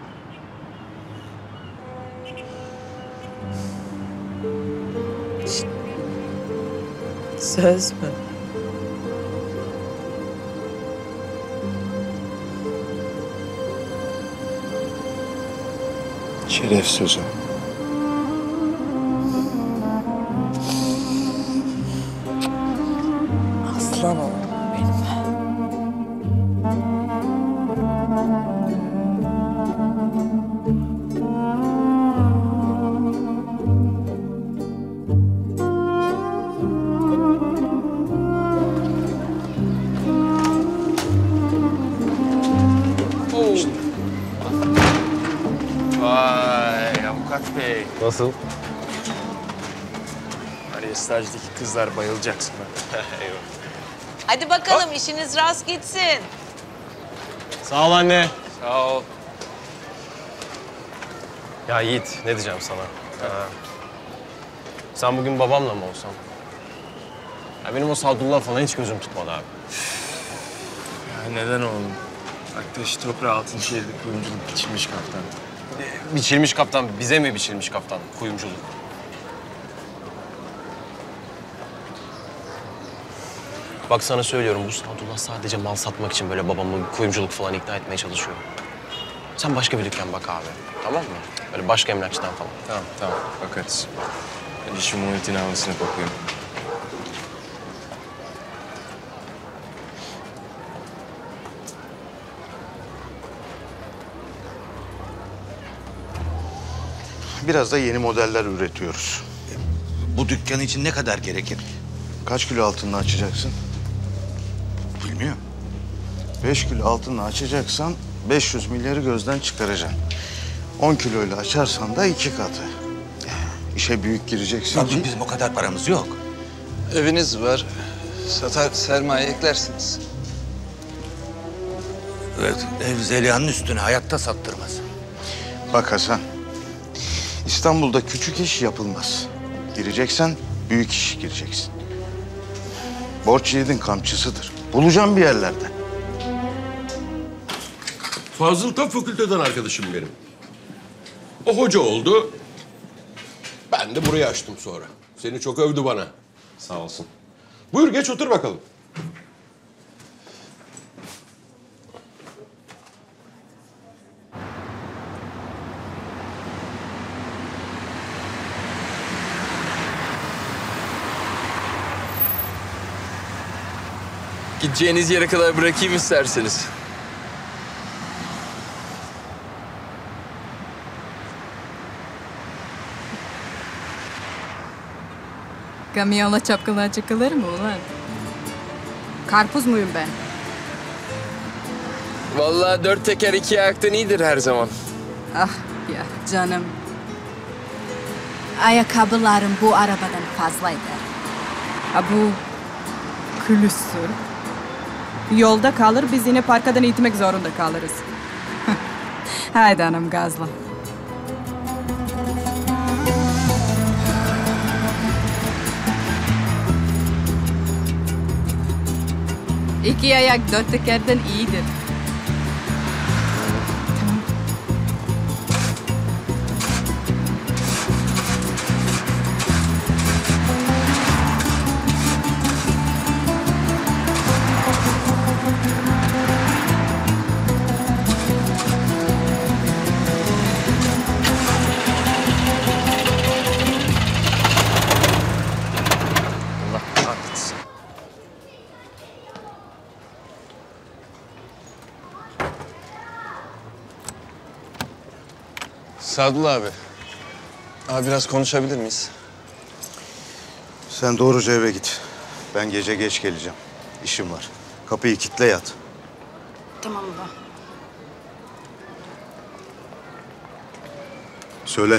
Şşt. Söz mü? Şeref sözü. Aslan oğlum benim. Vay avukat bey. Nasıl? Hani stajdaki kızlar bayılacak sana. Eyvallah. Hadi bakalım işiniz rast gitsin. Sağ ol anne. Sağ ol. Ya Yiğit, ne diyeceğim sana? Ha. Sen bugün babamla mı olsan? Ya benim o Sadullah falan hiç gözüm tutmadı abi. Ya neden oğlum? Aktaş toprağı Altınşehir'de kuyumculuk biçilmiş kaptan. E, biçilmiş kaptan, bize mi biçilmiş kaptan? Kuyumculuk. Bak sana söylüyorum, bu Sadullah sadece mal satmak için böyle babamı kuyumculuk falan ikna etmeye çalışıyor. Sen başka bir dükkan bak abi, tamam mı? Böyle başka emlakçıdan falan. Tamam tamam bakarız. Önce şu Muhit'in havasını kokuyayım. Biraz da yeni modeller üretiyoruz. Bu dükkan için ne kadar gerekir? Kaç kilo altınla açacaksın? Bilmiyorum. Beş kilo altınla açacaksan beş yüz milyarı gözden çıkaracaksın. On kiloyla açarsan da iki katı. İşe büyük gireceksin Tabii ki... bizim o kadar paramız yok. Eviniz var. Satar sermaye eklersiniz. Evet, ev Zeliha'nın üstüne hayatta sattırmaz. Bak Hasan, İstanbul'da küçük iş yapılmaz. Gireceksen büyük iş gireceksin. Borç yiğidin kamçısıdır. Bulacağım bir yerlerde. Fazıl Tab fakülteden arkadaşım benim. O hoca oldu. Ben de burayı açtım sonra. Seni çok övdü bana. Sağ olsun. Buyur geç otur bakalım. Gideceğiniz yere kadar bırakayım isterseniz. Kamyonla çapkınlığa çıkılır mı ulan? Karpuz muyum ben? Vallahi dört teker iki ayaktan iyidir her zaman. Ah ya canım. Ayakkabılarım bu arabadan fazla eder. Ha bu külüstür. Yolda kalır, biz yine parkadan itmek zorunda kalırız. Haydi hanım gazla. İki ayak dört tekerden iyidir. Allah kahretsin. Sadullah abi. Abi biraz konuşabilir miyiz? Sen doğruca eve git. Ben gece geç geleceğim. İşim var. Kapıyı kilitle yat. Tamam baba. Söyle.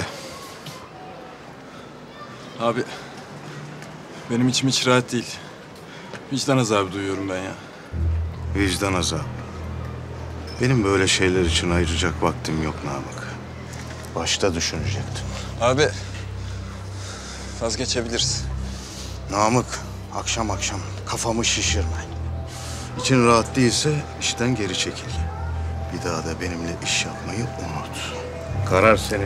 Abi, benim içim hiç rahat değil. Vicdan azabı duyuyorum ben ya. Vicdan azabı. Benim böyle şeyler için ayıracak vaktim yok Namık. başta düşünecektin. Abi vazgeçebiliriz. Namık, akşam akşam kafamı şişirme. İçin rahat değilse işten geri çekil. Bir daha da benimle iş yapmayı unut. Karar senin.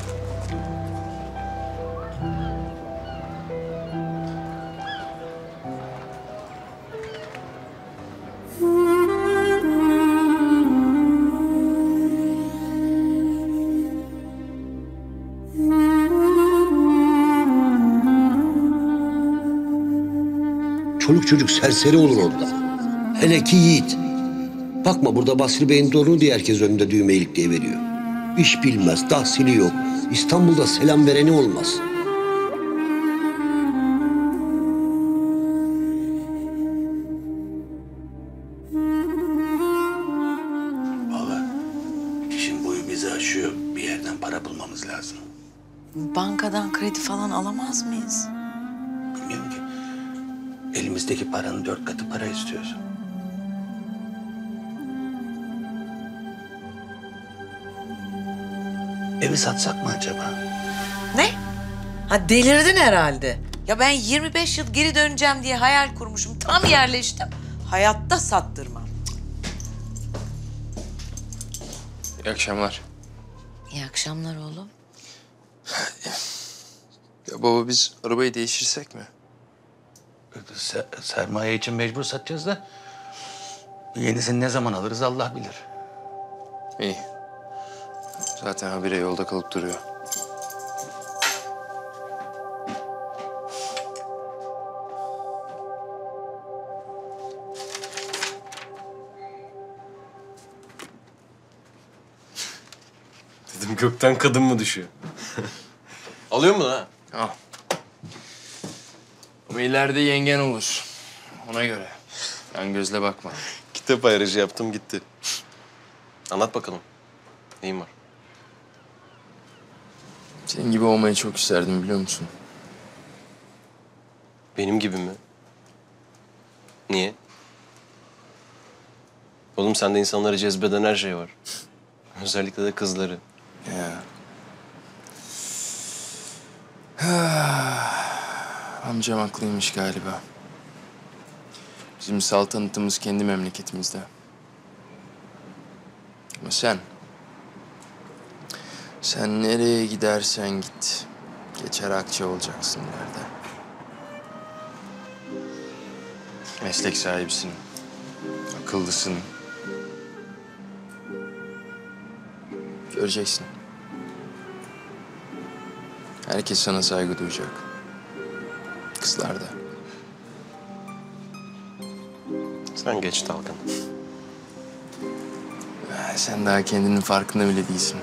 Çoluk çocuk serseri olur orada. Hele ki Yiğit. Bakma burada Basri Bey'in torunu diye herkes önünde düğme ilikliğe veriyor. İş bilmez, tahsili yok. İstanbul'da selam vereni olmaz. Vallahi işin boyu bizi aşıyor. Bir yerden para bulmamız lazım. Bankadan kredi falan alamaz mıyız? Bilmiyorum ki. Elimizdeki paranın dört katı para istiyoruz. Evi satsak mı acaba? Ne? Ha delirdin herhalde. Ya ben yirmi beş yıl geri döneceğim diye hayal kurmuşum. Tam yerleştim. Hayatta sattırmam. İyi akşamlar. İyi akşamlar oğlum. Ya baba biz arabayı değiştirsek mi? Se- sermaye için mecbur satacağız da yenisini ne zaman alırız Allah bilir. İyi. Zaten habire yolda kalıp duruyor. Dedim gökten kadın mı düşüyor? Alıyor mu ha? Al. Ama ileride yengen olur. Ona göre. Yan gözle bakma. Kitap ayrıcı yaptım gitti. Anlat bakalım. Neyin var? Senin gibi olmayı çok isterdim biliyor musun? Benim gibi mi? Niye? Oğlum sende insanları cezbeden her şey var. Özellikle de kızları. Ya. Amcam haklıymış galiba. Bizim saltanatımız kendi memleketimizde. Ama sen... Sen nereye gidersen git. Geçer akçe olacaksın nerede? Meslek sahibisin. Akıllısın. Göreceksin. Herkes sana saygı duyacak. Kızlar da. Sen geç dalgın. Sen daha kendinin farkında bile değilsin.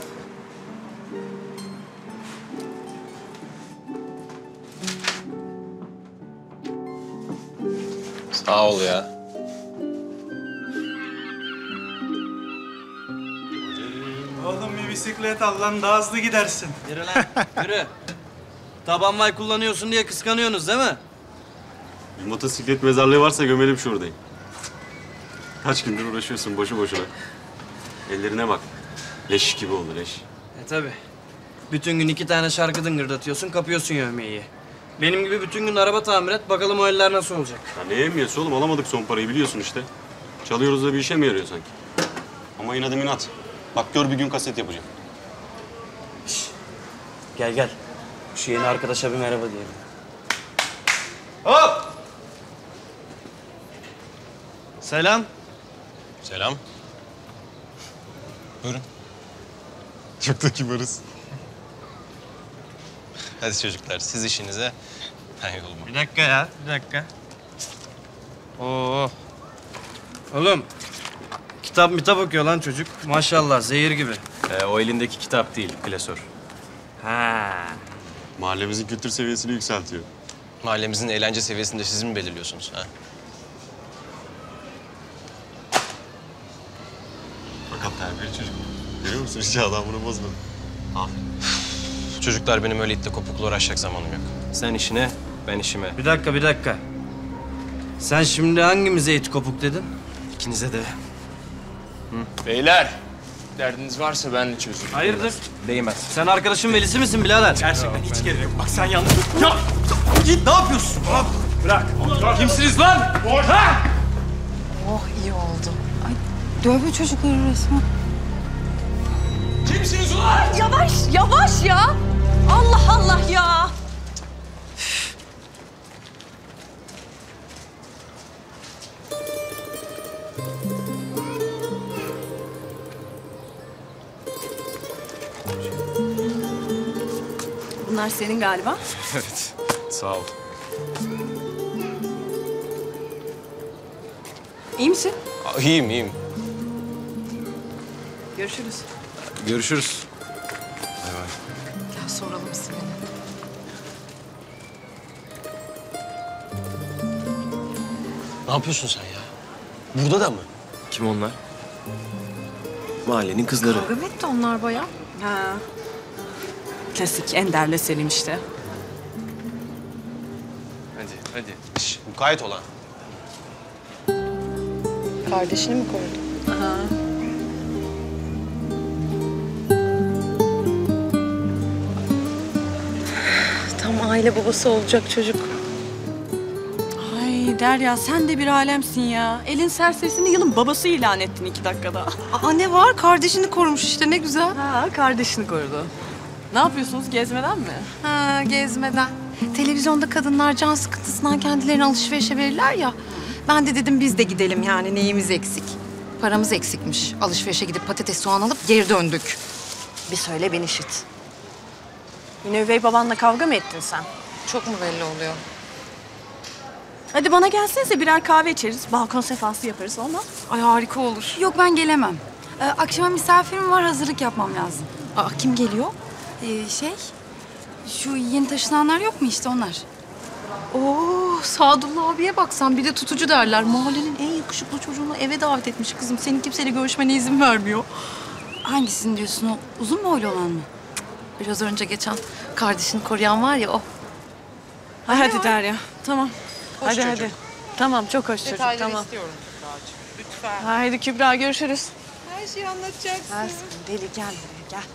Sağ ol ya. Oğlum bir bisiklet al lan daha hızlı gidersin. Yürü lan, yürü. Taban vay kullanıyorsun diye kıskanıyorsunuz değil mi? Bir motosiklet mezarlığı varsa gömelim şuradayım. Kaç gündür uğraşıyorsun boşu boşuna. Ellerine bak. Leş gibi oldu leş. E tabi. Bütün gün iki tane şarkı dıngırdatıyorsun, kapıyorsun yövmeyi. Benim gibi bütün gün araba tamir et, bakalım o eller nasıl olacak. Ya ne emniyesi oğlum? Alamadık son parayı biliyorsun işte. Çalıyoruz da bir işe mi yarıyor sanki? Ama inadım inat. Bak gör bir gün kaset yapacağım. Gel gel. Şu yeni arkadaşa bir merhaba diyelim. Hop! Selam. Selam. Buyurun. Çok da kibarız. Hadi çocuklar siz işinize, ben yoluma. Bir dakika ya, bir dakika. Oo. Oğlum, kitap mitap okuyor lan çocuk. Maşallah, zehir gibi. Ee, o elindeki kitap değil, klasör. Ha. Mahallemizin kültür seviyesini yükseltiyor. Mahallemizin eğlence seviyesini de siz mi belirliyorsunuz ha? Fakat terbiyeli çocuk. Görüyor musun? Hiç adam bunu bozmadı. Al. Çocuklar benim öyle itle kopukla uğraşacak zamanım yok. Sen işine, ben işime. Bir dakika, bir dakika. Sen şimdi hangimize it kopuk dedin? İkinize de. Beyler, Derdiniz varsa ben de çözürüm. Hayırdır? Değmez. Sen arkadaşın velisi misin birader? Gerçekten hiç gerek yok. Bak sen yanlış... Ya! Git ne yapıyorsun? Hop, bırak. Kimsiniz lan? Ha? Oh iyi oldu. Ay dövme çocukları resmen. Kimsiniz ulan? Yavaş yavaş ya. Allah Allah ya. Bunlar senin galiba. Evet. Sağ ol. İyi misin? Aa, iyiyim, iyiyim. Görüşürüz. Görüşürüz. Bay bay. Gel soralım ismini. Ne yapıyorsun sen ya? Burada da mı? Kim onlar? Mahallenin kızları. Kavga mı etti onlar bayağı? Ha. Klasik Ender'le Selim işte. Hadi, hadi. Şş, mukayyet olan. Kardeşini mi korudun? Aha. Tam aile babası olacak çocuk. Ay Derya sen de bir alemsin ya. Elin serserisini yılın babası ilan ettin iki dakikada. Aa ne var? Kardeşini korumuş işte ne güzel. Ha kardeşini korudu. Ne yapıyorsunuz gezmeden mi? Ha, gezmeden. Televizyonda kadınlar can sıkıntısından kendilerini alışverişe verirler ya. Ben de dedim biz de gidelim yani neyimiz eksik. Paramız eksikmiş. Alışverişe gidip patates soğan alıp geri döndük. Bir söyle ben işit. Yine üvey babanla kavga mı ettin sen? Çok mu belli oluyor? Hadi bana gelsenize birer kahve içeriz. Balkon sefası yaparız olmaz. Ay harika olur. Yok ben gelemem. Ee, akşama misafirim var hazırlık yapmam lazım. Aa, kim geliyor? Ee, şey şu yeni taşınanlar yok mu işte onlar. Oo, Sadullah abiye baksan bir de tutucu derler. Mahallenin en yakışıklı çocuğunu eve davet etmiş kızım. Senin kimseyle görüşmene izin vermiyor. Hangisini diyorsun o uzun boylu olan mı? Biraz önce geçen kardeşini koruyan var ya o. Hadi, hadi Derya. Tamam. Hoş hadi çocuk. hadi. Tamam çok hoş çocuk. Tamam. istiyorum Kübra'cığım. Lütfen. Haydi Kübra görüşürüz. Her şeyi anlatacaksın. Aşkım deli gel buraya gel.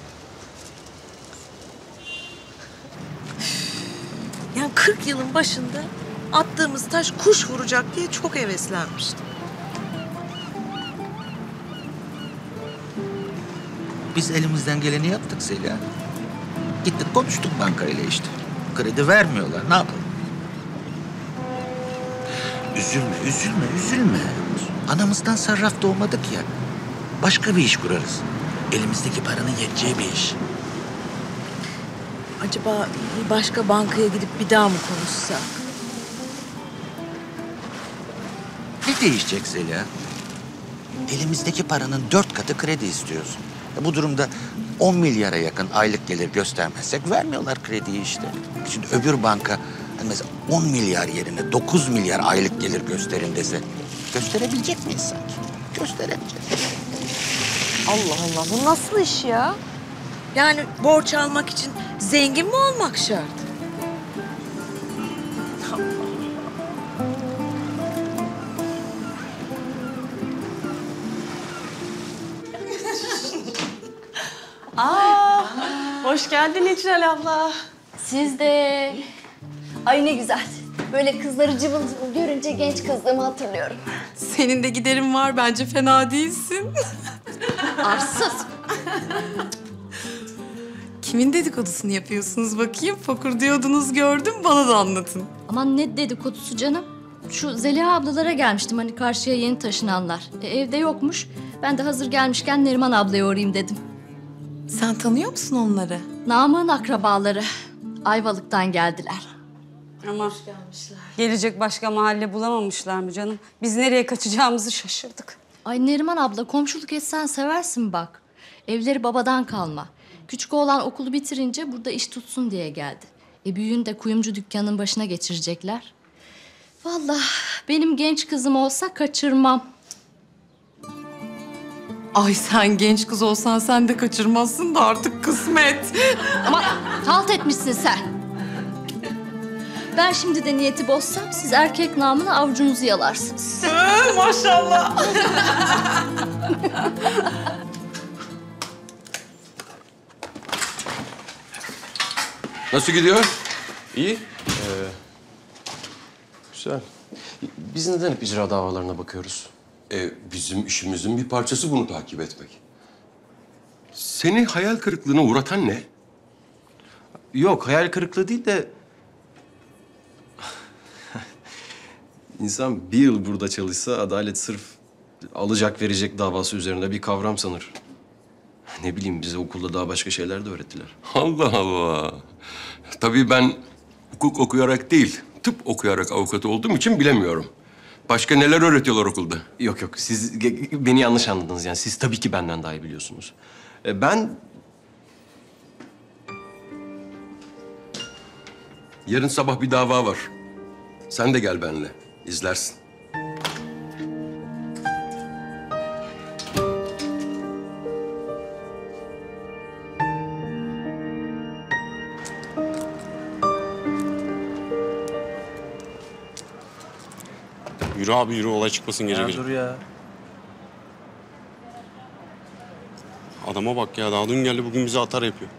Yani kırk yılın başında attığımız taş kuş vuracak diye çok heveslenmiştim. Biz elimizden geleni yaptık Zeliha. Gittik konuştuk bankayla işte. Kredi vermiyorlar. Ne yapalım? Üzülme, üzülme, üzülme. Anamızdan sarraf doğmadık ya. Başka bir iş kurarız. Elimizdeki paranın yeteceği bir iş. Acaba bir başka bankaya gidip bir daha mı konuşsak? Ne değişecek Zeliha? Elimizdeki paranın dört katı kredi istiyoruz. E bu durumda on milyara yakın aylık gelir göstermezsek vermiyorlar krediyi işte. Şimdi öbür banka hani mesela on milyar yerine dokuz milyar aylık gelir gösterin dese gösterebilecek miyiz sanki? Gösteremeyeceğiz. Allah Allah, bu nasıl iş ya? Yani borç almak için zengin mi olmak şart? Aa, hoş geldin İclal abla. Siz de. Ay ne güzel. Böyle kızları cıvıl cıvıl görünce genç kızdığımı hatırlıyorum. Senin de giderin var bence fena değilsin. Arsız. Kimin dedikodusunu yapıyorsunuz bakayım? Fokur diyordunuz gördüm bana da anlatın. Aman ne dedikodusu canım. Şu Zeliha ablalara gelmiştim hani karşıya yeni taşınanlar. E, evde yokmuş. Ben de hazır gelmişken Neriman ablaya uğrayayım dedim. Sen tanıyor musun onları? Namık'ın akrabaları. Ayvalık'tan geldiler. Ama gelecek başka mahalle bulamamışlar mı canım? Biz nereye kaçacağımızı şaşırdık. Ay Neriman abla komşuluk etsen seversin bak. Evleri babadan kalma. Küçük oğlan okulu bitirince burada iş tutsun diye geldi. E büyüğünü de kuyumcu dükkanının başına geçirecekler. Vallahi benim genç kızım olsa kaçırmam. Ay sen genç kız olsan sen de kaçırmazsın da artık kısmet. Ama halt etmişsin sen. Ben şimdi de niyeti bozsam siz erkek namına avucunuzu yalarsınız. Maşallah. Nasıl gidiyor? İyi. Ee, güzel. Biz neden hep icra davalarına bakıyoruz? Ee, bizim işimizin bir parçası bunu takip etmek. Seni hayal kırıklığına uğratan ne? Yok, hayal kırıklığı değil de... İnsan bir yıl burada çalışsa adalet sırf alacak verecek davası üzerine bir kavram sanır. Ne bileyim, bize okulda daha başka şeyler de öğrettiler. Allah Allah. Tabii ben hukuk okuyarak değil, tıp okuyarak avukat olduğum için bilemiyorum. Başka neler öğretiyorlar okulda? Yok yok, siz ge- beni yanlış anladınız yani. Siz tabii ki benden daha iyi biliyorsunuz. E, ben... Yarın sabah bir dava var. Sen de gel benimle, izlersin. Yürü abi yürü, olay çıkmasın gece Ya gece. dur ya. Adama bak ya, daha dün geldi bugün bize atar yapıyor.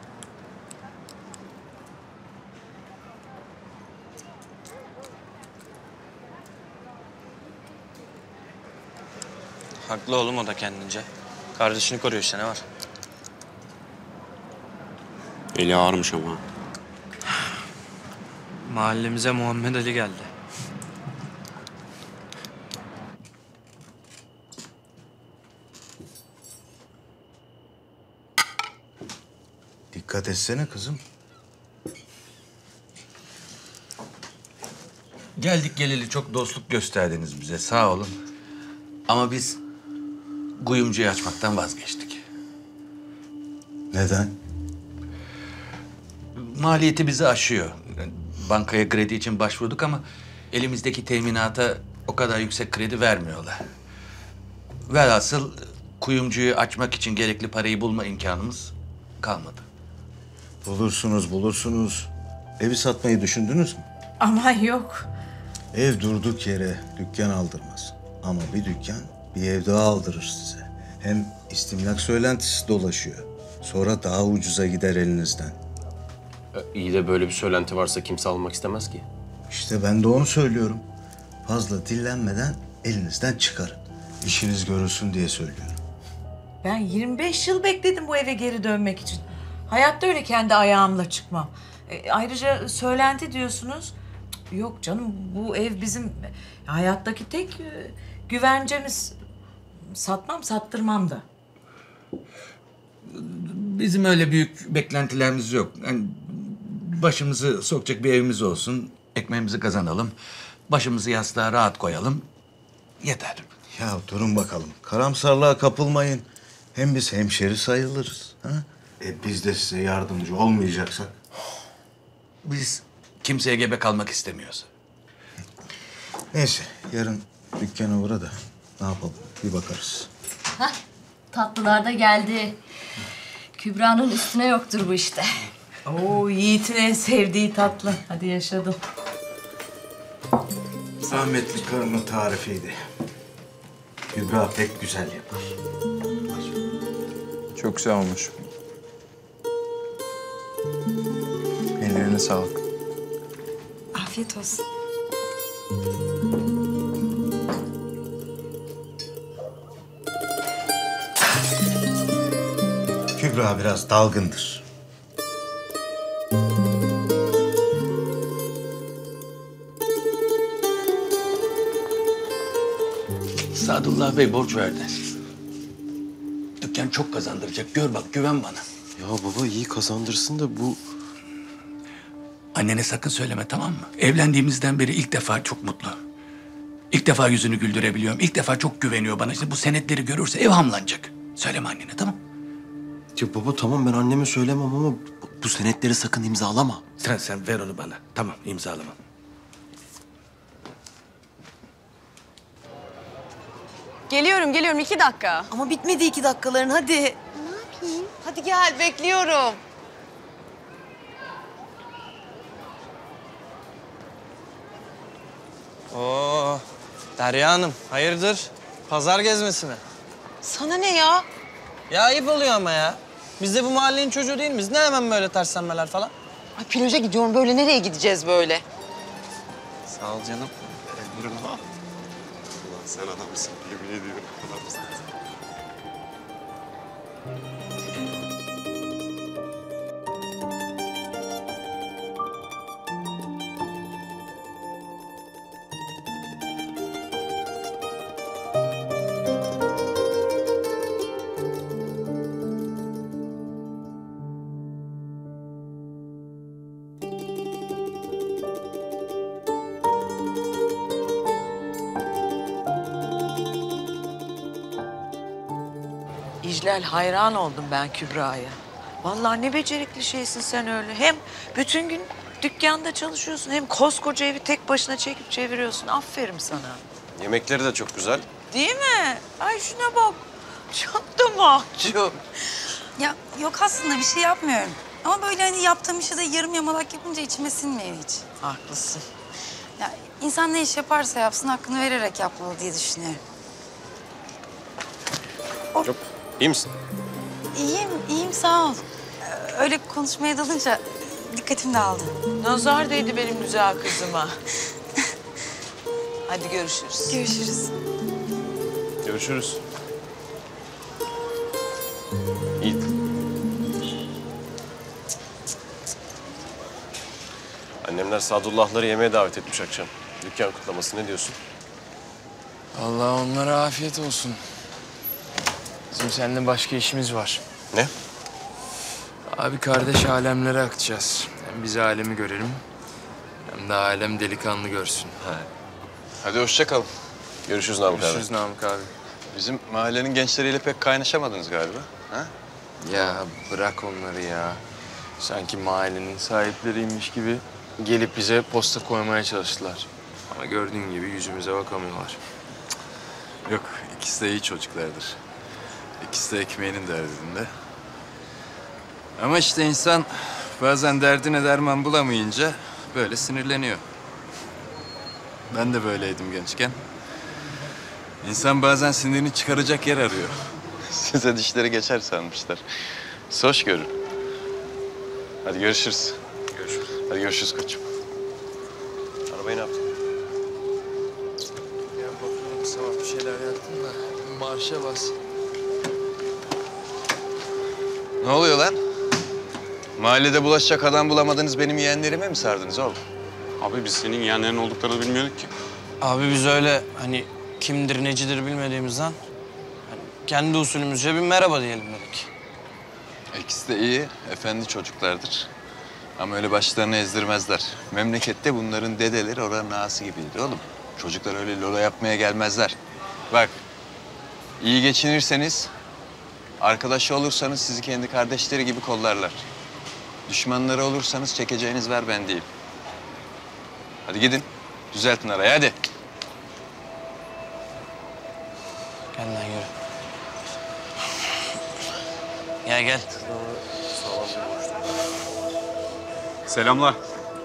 Haklı oğlum o da kendince. Kardeşini koruyor işte, ne var? Eli ağırmış ama. Mahallemize Muhammed Ali geldi. Dikkat etsene kızım. Geldik geleli çok dostluk gösterdiniz bize, sağ olun. Ama biz kuyumcuyu açmaktan vazgeçtik. Neden? Maliyeti bizi aşıyor. Bankaya kredi için başvurduk ama elimizdeki teminata o kadar yüksek kredi vermiyorlar. Velhasıl kuyumcuyu açmak için gerekli parayı bulma imkanımız kalmadı. Bulursunuz, bulursunuz. Evi satmayı düşündünüz mü? Aman yok. Ev durduk yere dükkan aldırmaz. Ama bir dükkan bir ev daha aldırır size. Hem istimlak söylentisi dolaşıyor. Sonra daha ucuza gider elinizden. İyi de böyle bir söylenti varsa kimse almak istemez ki. İşte ben de onu söylüyorum. Fazla dillenmeden elinizden çıkarın. İşiniz görülsün diye söylüyorum. Ben yirmi beş yıl bekledim bu eve geri dönmek için. Hayatta öyle kendi ayağımla çıkmam. E, ayrıca söylenti diyorsunuz. Yok canım, bu ev bizim hayattaki tek e, güvencemiz. Satmam, sattırmam da. Bizim öyle büyük beklentilerimiz yok. Yani başımızı sokacak bir evimiz olsun, ekmeğimizi kazanalım, başımızı yastığa rahat koyalım. Yeter. Ya durun bakalım. Karamsarlığa kapılmayın. Hem biz hemşeri sayılırız. Ha? E biz de size yardımcı olmayacaksak. Biz kimseye gebe kalmak istemiyoruz. Neyse yarın dükkana uğra da ne yapalım bir bakarız. Hah, tatlılar da geldi. Kübra'nın üstüne yoktur bu işte. Oo, Yiğit'in en sevdiği tatlı. Hadi yaşadım. Rahmetli karımın tarifiydi. Kübra pek güzel yapar. Çok güzel olmuş. Ellerine sağlık. Afiyet olsun. Kübra biraz dalgındır. Sadullah Bey borç verdi. Dükkan çok kazandıracak. Gör bak, güven bana. Ya baba iyi kazandırsın da bu... Annene sakın söyleme, tamam mı? Evlendiğimizden beri ilk defa çok mutlu. İlk defa yüzünü güldürebiliyorum. İlk defa çok güveniyor bana. İşte bu senetleri görürse ev hamlanacak. Söyleme annene, tamam? Ya baba tamam, ben anneme söylemem ama bu senetleri sakın imzalama. Sen sen ver onu bana. Tamam, imzalama. Geliyorum, geliyorum. iki dakika. Ama bitmedi iki dakikaların. Hadi. Ne yapayım? Hadi gel, bekliyorum. Oo, Derya Hanım, hayırdır? Pazar gezmesi mi? Sana ne ya? Ya ayıp oluyor ama ya. Biz de bu mahallenin çocuğu değil miyiz? Ne hemen böyle terslenmeler falan? Ay plaja gidiyorum. Böyle nereye gideceğiz böyle? Sağ ol canım. Buyurun. Ulan sen adamsın. Yemin ediyorum adamsın. İclal, hayran oldum ben Kübra'ya. Vallahi ne becerikli şeysin sen öyle. Hem bütün gün dükkanda çalışıyorsun hem koskoca evi tek başına çekip çeviriyorsun. Aferin sana. Yemekleri de çok güzel. Değil mi? Ay şuna bak. Çok da mahcup. Ya yok aslında bir şey yapmıyorum. Ama böyle hani yaptığım işi de yarım yamalak yapınca içime sinmiyor hiç. Haklısın. Ya insan ne iş yaparsa yapsın hakkını vererek yapmalı diye düşünüyorum. Yok. İyi misin? İyiyim, iyiyim sağ ol. Ee, Öyle konuşmaya dalınca dikkatim dağıldı. Nazar değdi benim güzel kızıma. Hadi görüşürüz. Görüşürüz. Görüşürüz. Yiğit. Annemler Sadullahları yemeğe davet etmiş akşam. Dükkan kutlaması ne diyorsun? Allah onlara afiyet olsun. Bizim seninle başka işimiz var. Ne? Abi kardeş alemlere akacağız. Hem biz alemi görelim hem de alem delikanlı görsün. Ha. Hadi hoşça kalın. Görüşürüz Namık abi. Görüşürüz Namık abi. Bizim mahallenin gençleriyle pek kaynaşamadınız galiba. Ha? Ya bırak onları ya. Sanki mahallenin sahipleriymiş gibi gelip bize posta koymaya çalıştılar. Ama gördüğün gibi yüzümüze bakamıyorlar. Yok, ikisi de iyi çocuklardır. İkisi de ekmeğinin derdinde. Ama işte insan bazen derdine derman bulamayınca böyle sinirleniyor. Ben de böyleydim gençken. İnsan bazen sinirini çıkaracak yer arıyor. Size dişleri geçer sanmışlar. Hoş görün. Hadi görüşürüz. Görüşürüz. Hadi görüşürüz koçum. Arabayı ne yaptın? Ya bakıyorum sabah bir şeyler yaptın da marşa bas. Ne oluyor lan? Mahallede bulaşacak adam bulamadınız, benim yeğenlerime mi sardınız oğlum? Abi biz senin yeğenlerin olduklarını bilmiyorduk ki. Abi biz öyle hani kimdir necidir bilmediğimizden hani kendi usulümüzce bir merhaba diyelim dedik. İkisi de iyi, efendi çocuklardır. Ama öyle başlarını ezdirmezler. Memlekette bunların dedeleri oranın ağası gibiydi oğlum. Çocuklar öyle lola yapmaya gelmezler. Bak, iyi geçinirseniz, arkadaşı olursanız sizi kendi kardeşleri gibi kollarlar. Düşmanları olursanız çekeceğiniz ver ben değil. Hadi gidin, düzeltin arayı hadi. Gel lan yürü. Gel gel. Selamlar.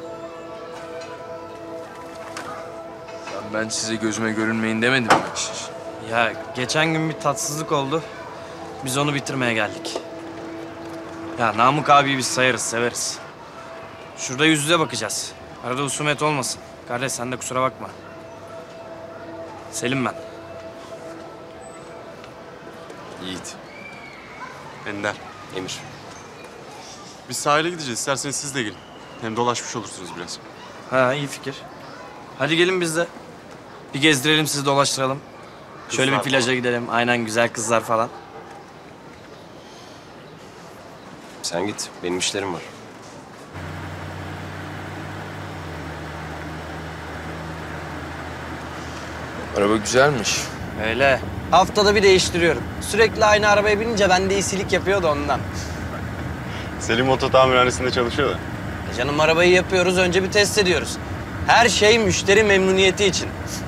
Ben size gözüme görünmeyin demedim mi? Ya geçen gün bir tatsızlık oldu. Biz onu bitirmeye geldik. Ya Namık abiyi biz sayarız, severiz. Şurada yüz yüze bakacağız. Arada husumet olmasın. Kardeş sen de kusura bakma. Selim ben. Yiğit. Ender. Emir. Biz sahile gideceğiz. İsterseniz siz de gelin. Hem dolaşmış olursunuz biraz. Ha iyi fikir. Hadi gelin biz de. Bir gezdirelim sizi dolaştıralım. Şöyle bir plaja gidelim. Aynen güzel kızlar falan. Sen git. Benim işlerim var. Araba güzelmiş. Öyle. Haftada bir değiştiriyorum. Sürekli aynı arabaya binince bende isilik yapıyor da ondan. Selim oto tamirhanesinde çalışıyor da. E canım arabayı yapıyoruz, önce bir test ediyoruz. Her şey müşteri memnuniyeti için.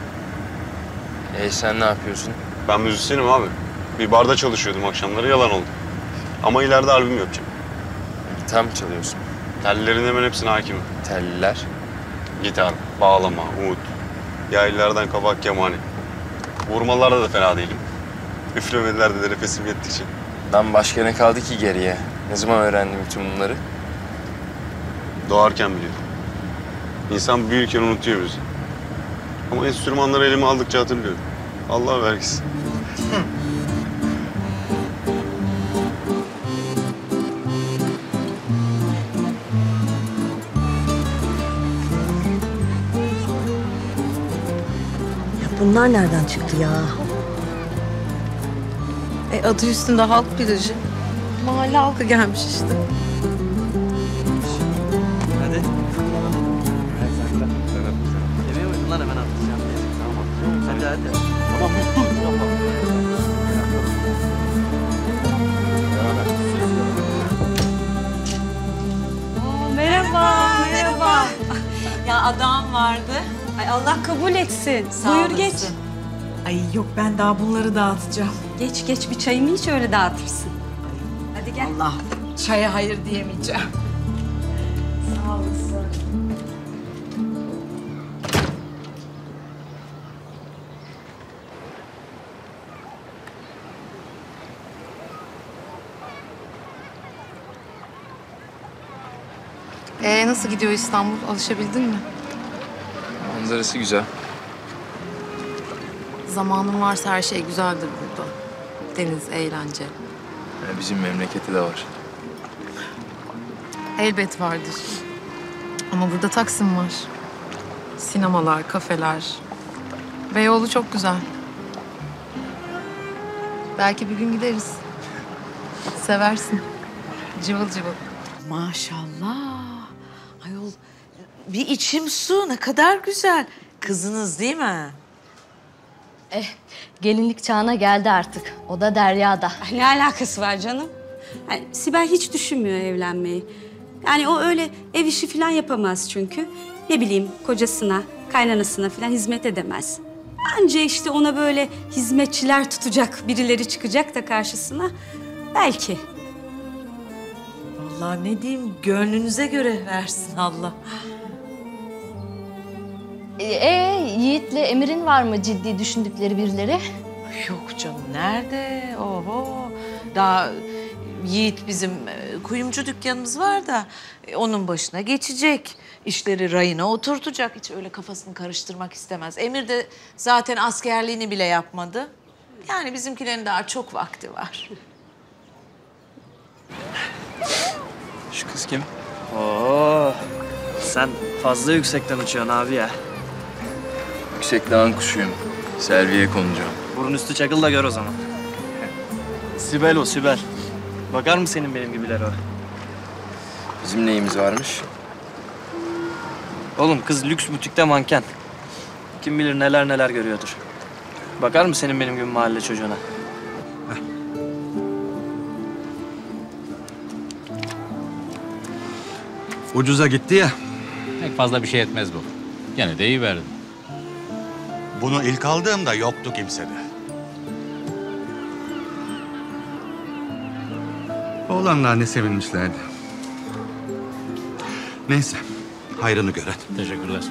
E sen ne yapıyorsun? Ben müzisyenim abi. Bir barda çalışıyordum akşamları, yalan oldu. Ama ileride albüm yapacağım. Gitar mı çalıyorsun? Tellerin hemen hepsine hakimim. Teller? Gitar, bağlama, umut, yaylılardan kabak kemani. Vurmalarda da fena değilim. Üflemelerde de nefesim yettikçe. Lan başka ne kaldı ki geriye? Ne zaman öğrendin bütün bunları? Doğarken biliyorum. İnsan büyürken unutuyor bizi. Ama enstrümanları elime aldıkça hatırlıyorum. Allah vergisi. Bunlar nereden çıktı ya? E adı üstünde halk plajı. Mahalle halkı gelmiş işte. Hadi. Yemeğe uygun lan hemen atlayacağım. Tamam. Hadi hadi. Tamam Aa, merhaba, merhaba. Ya adam vardı. Ay Allah kabul etsin. Sağ Buyur olasın. geç. Ay yok ben daha bunları dağıtacağım. Geç geç bir çayımı iç öyle dağıtırsın. Hadi gel. Allah çaya hayır diyemeyeceğim. Sağ olasın. Ee, nasıl gidiyor İstanbul? Alışabildin mi? Manzarası güzel. Zamanın varsa her şey güzeldir burada. Deniz, eğlence. Yani bizim memleketi de var. Elbet vardır. Ama burada Taksim var. Sinemalar, kafeler. Beyoğlu çok güzel. Belki bir gün gideriz. Seversin. Cıvıl cıvıl. Maşallah. Ayol bir içim su ne kadar güzel. Kızınız değil mi? Eh, gelinlik çağına geldi artık. O da Derya'da. Ay, ne alakası var canım? Yani Sibel hiç düşünmüyor evlenmeyi. Yani o öyle ev işi falan yapamaz çünkü. Ne bileyim kocasına, kaynanasına falan hizmet edemez. Anca işte ona böyle hizmetçiler tutacak, birileri çıkacak da karşısına. Belki. Vallahi ne diyeyim gönlünüze göre versin Allah. Ee, e, Yiğit'le Emir'in var mı ciddi düşündükleri birileri? Yok canım nerede? Oho. Daha Yiğit bizim e, kuyumcu dükkanımız var da e, onun başına geçecek. İşleri rayına oturtacak. Hiç öyle kafasını karıştırmak istemez. Emir de zaten askerliğini bile yapmadı. Yani bizimkilerin daha çok vakti var. Şu kız kim? Oo, sen fazla yüksekten uçuyorsun abi ya. Yüksek dağın kuşuyum. Selviye konacağım. Burun üstü çakıl da gör o zaman. Sibel o, Sibel. Bakar mı senin benim gibiler o? Bizim neyimiz varmış? Oğlum kız lüks butikte manken. Kim bilir neler neler görüyordur. Bakar mı senin benim gibi mahalle çocuğuna? Ucuza gitti ya. Pek fazla bir şey etmez bu. Gene de iyi verdin. Bunu ilk aldığımda yoktu kimsede. Oğlanlar ne sevinmişlerdi. Neyse, hayrını gören. Teşekkürler.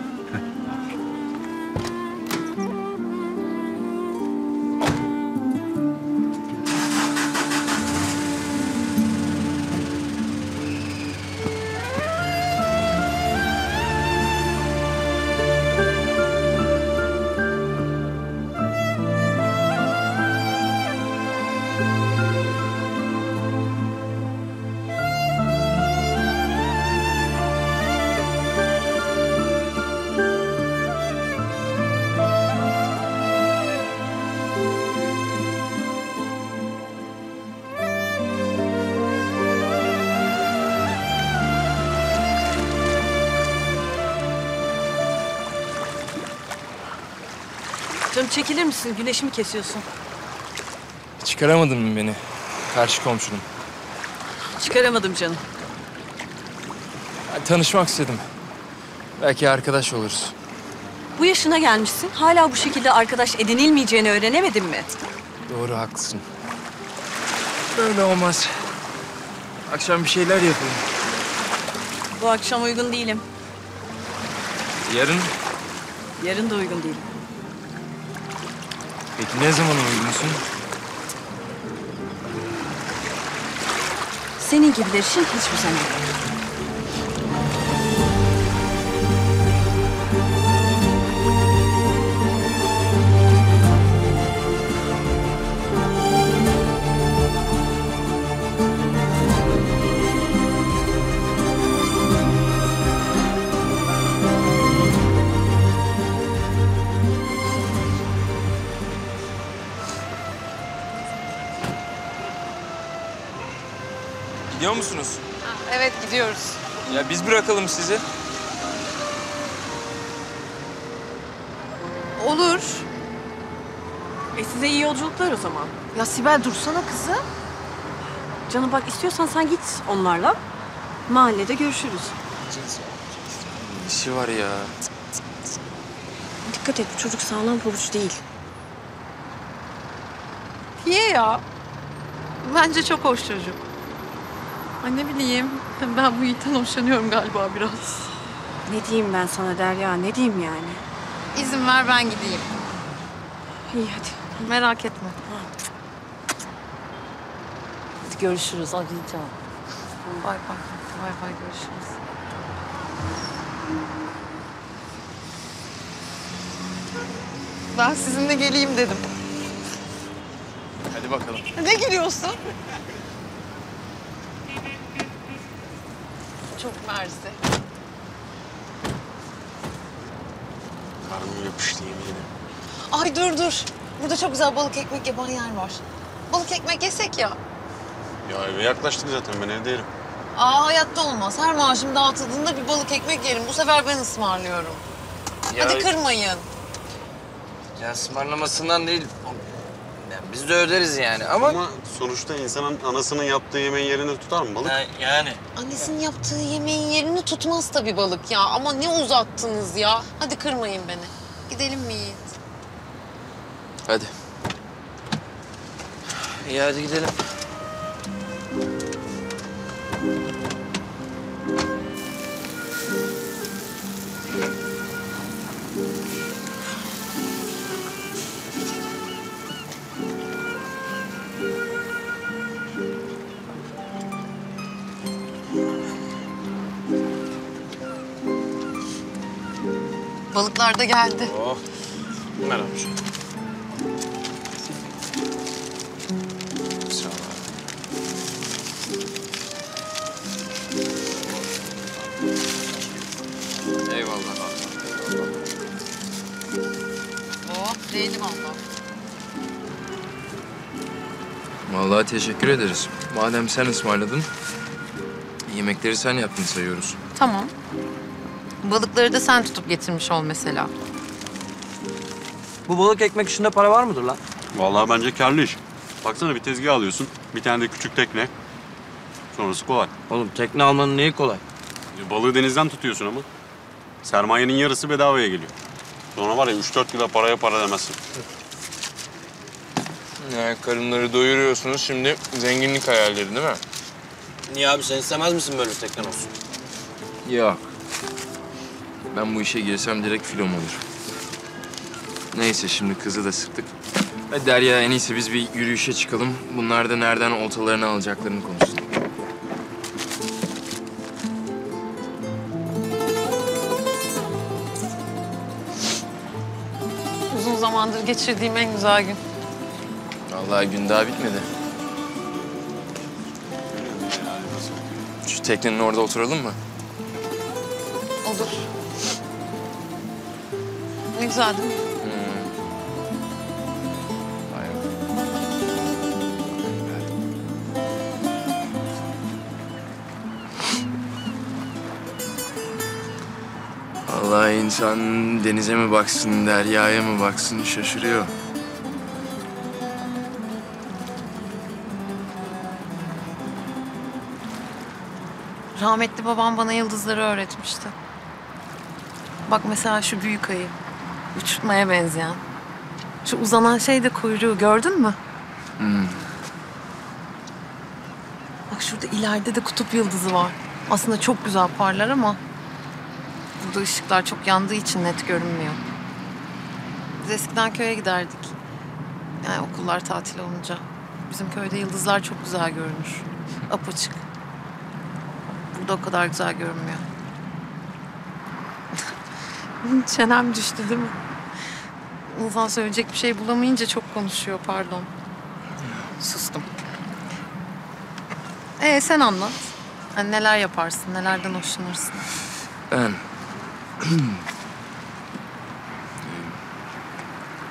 Canım çekilir misin? Güneşimi kesiyorsun. Çıkaramadın mı beni? Karşı komşunum. Çıkaramadım canım. Ya, tanışmak istedim. Belki arkadaş oluruz. Bu yaşına gelmişsin. Hala bu şekilde arkadaş edinilmeyeceğini öğrenemedin mi? Doğru, haklısın. Böyle olmaz. Akşam bir şeyler yapalım. Bu akşam uygun değilim. Yarın? Yarın da uygun değilim. Peki ne zaman uygunsun? Senin gibiler için hiçbir zaman. Gidiyor musunuz? Evet gidiyoruz. Ya biz bırakalım sizi. Olur. E size iyi yolculuklar o zaman. Ya Sibel dursana kızım. Canım bak istiyorsan sen git onlarla. Mahallede görüşürüz. İşi var ya. Dikkat et bu çocuk sağlam pabuç değil. Niye ya? Bence çok hoş çocuk. Ay ne bileyim. Ben bu Yiğit'ten hoşlanıyorum galiba biraz. Ne diyeyim ben sana Derya, ne diyeyim yani? İzin ver ben gideyim. İyi hadi. Merak etme. Hadi görüşürüz arayacağım. Bay bay. Bay bay görüşürüz. Ben sizinle geleyim dedim. Hadi bakalım. Ne gülüyorsun? Çok mersi. Karnım yapıştı yemin ederim. Ay dur dur. Burada çok güzel balık ekmek yapan yer var. Balık ekmek yesek ya. Ya eve yaklaştık zaten, ben evde yerim. Aa hayatta olmaz. Her maaşım dağıtıldığında bir balık ekmek yerim. Bu sefer ben ısmarlıyorum. Ya- Hadi kırmayın. Ya ısmarlamasından değil. Yani biz de öderiz yani ama... Ama sonuçta insanın anasının yaptığı yemeğin yerini tutar mı balık? Ha, yani. Annesinin yaptığı yemeğin yerini tutmaz tabii balık ya. Ama ne uzattınız ya. Hadi kırmayın beni. Gidelim mi Yiğit? Hadi. İyi hadi gidelim. Balıklar da geldi. Oh. Merhaba. Sağ ol abi. Eyvallah abi. Eyvallah. Oh, değdim Allah. Vallahi teşekkür ederiz. Madem sen ısmarladın, yemekleri sen yaptın sayıyoruz. Tamam. Balıkları da sen tutup getirmiş ol mesela. Bu balık ekmek işinde para var mıdır lan? Vallahi bence karlı iş. Baksana bir tezgah alıyorsun, bir tane de küçük tekne. Sonrası kolay. Oğlum tekne almanın neyi kolay? E, balığı denizden tutuyorsun ama. Sermayenin yarısı bedavaya geliyor. Sonra var ya üç dört yıla paraya para demezsin. Yani karınları doyuruyorsunuz, şimdi zenginlik hayalleri değil mi? Niye abi sen istemez misin böyle teknen olsun? Yok. Ben bu işe girsem direkt filom olur. Neyse şimdi kızı da sıktık. Hadi Derya en iyisi biz bir yürüyüşe çıkalım. Bunlar da nereden oltalarını alacaklarını konuşsun. Uzun zamandır geçirdiğim en güzel gün. Vallahi gün daha bitmedi. Şu teknenin orada oturalım mı? Olur. Ne güzel değil mi? Vallahi insan denize mi baksın, deryaya mı baksın şaşırıyor. Rahmetli babam bana yıldızları öğretmişti. Bak mesela şu büyük ayı. Uçurtmaya benzeyen. Şu uzanan şey de kuyruğu gördün mü? Hmm. Bak şurada ileride de kutup yıldızı var. Aslında çok güzel parlar ama burada ışıklar çok yandığı için net görünmüyor. Biz eskiden köye giderdik. Yani okullar tatil olunca. Bizim köyde yıldızlar çok güzel görünür. Apaçık. Burada o kadar güzel görünmüyor. Çenem düştü değil mi? İnsan söyleyecek bir şey bulamayınca çok konuşuyor, pardon. Sustum. Ee sen anlat. Yani neler yaparsın, nelerden hoşlanırsın? Ben...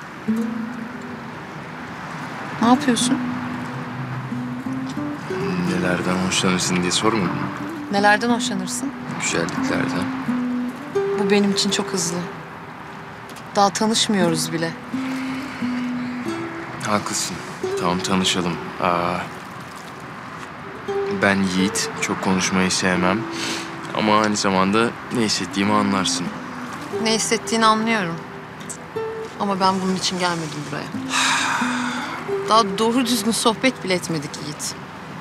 Ne yapıyorsun? Ya Nelerden hoşlanırsın diye sormadın mı? Nelerden hoşlanırsın? Güzelliklerden. Bu benim için çok hızlı. Daha tanışmıyoruz bile. Haklısın. Tamam, tanışalım. Aa, ben Yiğit. Çok konuşmayı sevmem. Ama aynı zamanda ne hissettiğimi anlarsın. Ne hissettiğini anlıyorum. Ama ben bunun için gelmedim buraya. Daha doğru düzgün sohbet bile etmedik Yiğit.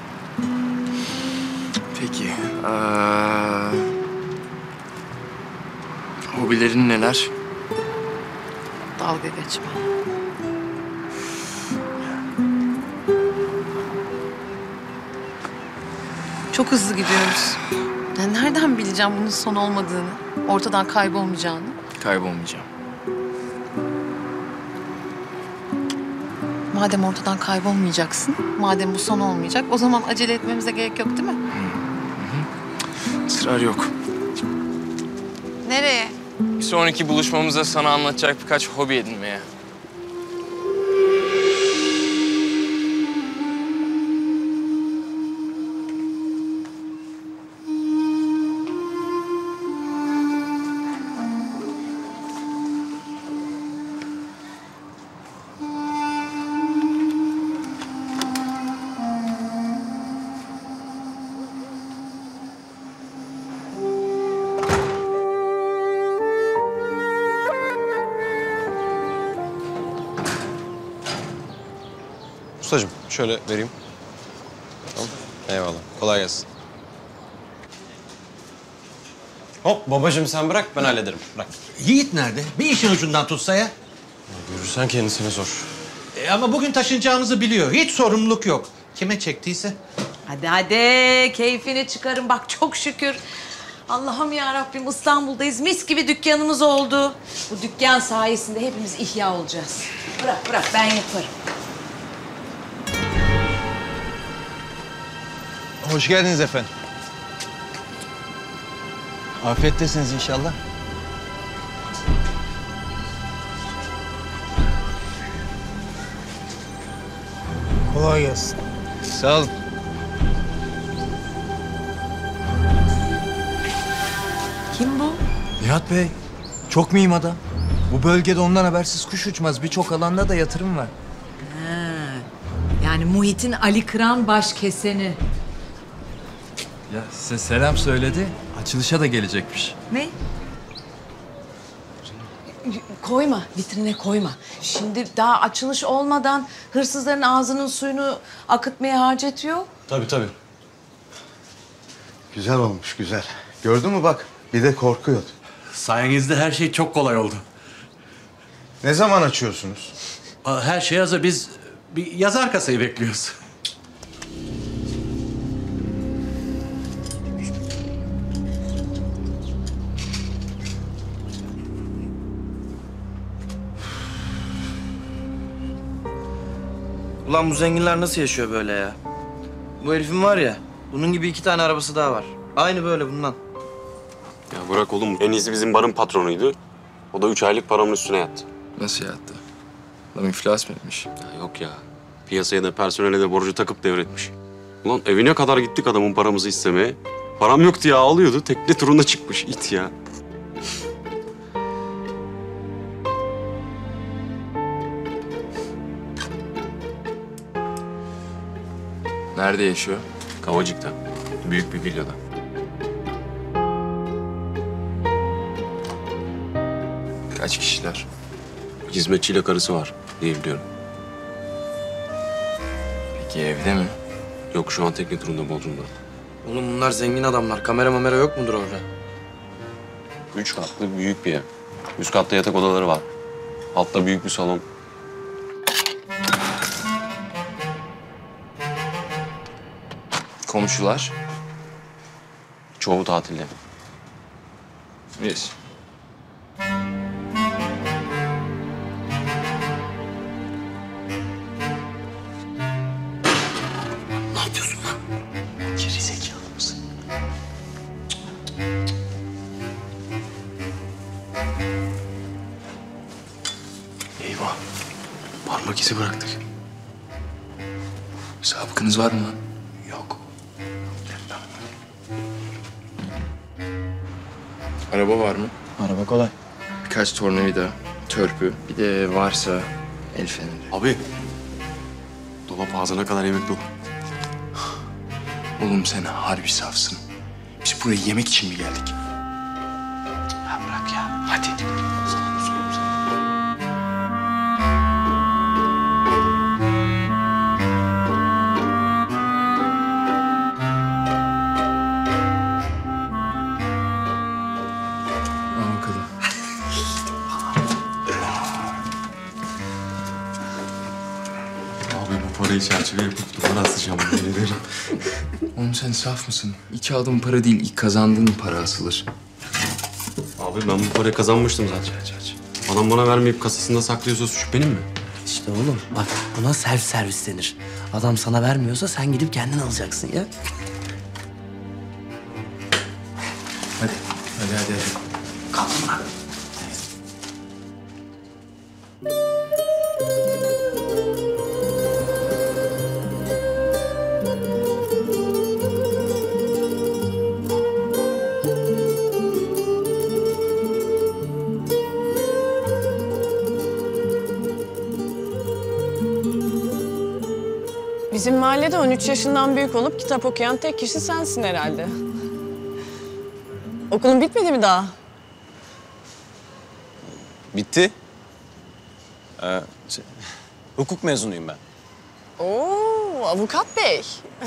Peki. Aa, hobilerin neler? Dalga geçme. Çok hızlı gidiyoruz. Ya nereden bileceğim bunun son olmadığını, ortadan kaybolmayacağını? Kaybolmayacağım. Madem ortadan kaybolmayacaksın, madem bu son olmayacak, o zaman acele etmemize gerek yok değil mi? Israr yok. Nereye? Bir sonraki buluşmamızda sana anlatacak birkaç hobi edinmeye. Ustacığım şöyle vereyim. Tamam. Eyvallah. Kolay gelsin. Hop babacığım sen bırak ben hallederim. Bırak. Yiğit nerede? Bir işin ucundan tutsa ya. Görürsen kendisine sor. E ama bugün taşınacağımızı biliyor. Hiç sorumluluk yok. Kime çektiyse. Hadi hadi keyfini çıkarın bak çok şükür. Allah'ım ya Rabbim İstanbul'dayız. Mis gibi dükkanımız oldu. Bu dükkan sayesinde hepimiz ihya olacağız. Bırak bırak ben yaparım. Hoş geldiniz efendim. Afiyettesiniz inşallah. Kolay gelsin. Sağ olun. Kim bu? Nihat Bey, çok mühim adam. Bu bölgede ondan habersiz kuş uçmaz. Birçok alanda da yatırım var. Ha, yani Muhit'in Ali Kıran baş keseni. Ya size selam söyledi. Açılışa da gelecekmiş. Ne? Koyma, vitrine koyma. Şimdi daha açılış olmadan hırsızların ağzının suyunu akıtmaya hacet yok. Tabii tabii. Güzel olmuş güzel. Gördün mü bak bir de korkuyordu. Sayenizde her şey çok kolay oldu. Ne zaman açıyorsunuz? Her şey hazır. Biz bir yazar kasayı bekliyoruz. Ulan bu zenginler nasıl yaşıyor böyle ya? Bu herifin var ya, bunun gibi iki tane arabası daha var. Aynı böyle bundan. Ya bırak oğlum. En iyisi bizim barın patronuydu. O da üç aylık paramın üstüne yattı. Nasıl yattı? Adam iflas mı etmiş? Ya yok ya. Piyasaya da personele de borcu takıp devretmiş. Ulan evine kadar gittik adamın paramızı istemeye. Param yoktu ya ağlıyordu. Tekne turuna çıkmış it ya. Nerede yaşıyor? Kavacık'ta. Büyük bir villada. Kaç kişiler? Hizmetçiyle karısı var diye biliyorum. Peki evde mi? Yok şu an tekne turunda Bodrum'da. Oğlum bunlar zengin adamlar. Kamera mamera yok mudur orada? Üç katlı büyük bir ev. Üst katta yatak odaları var. Altta büyük bir salon. Komşular? Çoğu tatilde. Yes. Ne yapıyorsun lan? Geri zekalı mısın? Eyvah. Parmak izi bıraktık. Sabıkınız var mı lan? Yok. Araba var mı? Araba kolay. Birkaç tornavida, törpü, bir de varsa el feneri. Abi. Dolap ağzına kadar yemek dolu. Oğlum sen harbi safsın. Biz buraya yemek için mi geldik? Ya bırak ya. Hadi. Al bakalım. Abi bu parayı çerçeve yapıp duvara asacağım. Yemin ederim. Oğlum sen saf mısın? İki aldığın para değil, ilk kazandığın para asılır. Abi ben bu parayı kazanmıştım zaten. Adam bana vermeyip kasasında saklıyorsa suç benim mi? İşte oğlum bak buna self servis denir. Adam sana vermiyorsa sen gidip kendin alacaksın ya. Hadi, hadi hadi hadi. Kalkın lan. Bizim mahallede on üç yaşından büyük olup kitap okuyan tek kişi sensin herhalde. Okulun bitmedi mi daha? Bitti. Ee, şey, hukuk mezunuyum ben. Oo, avukat bey.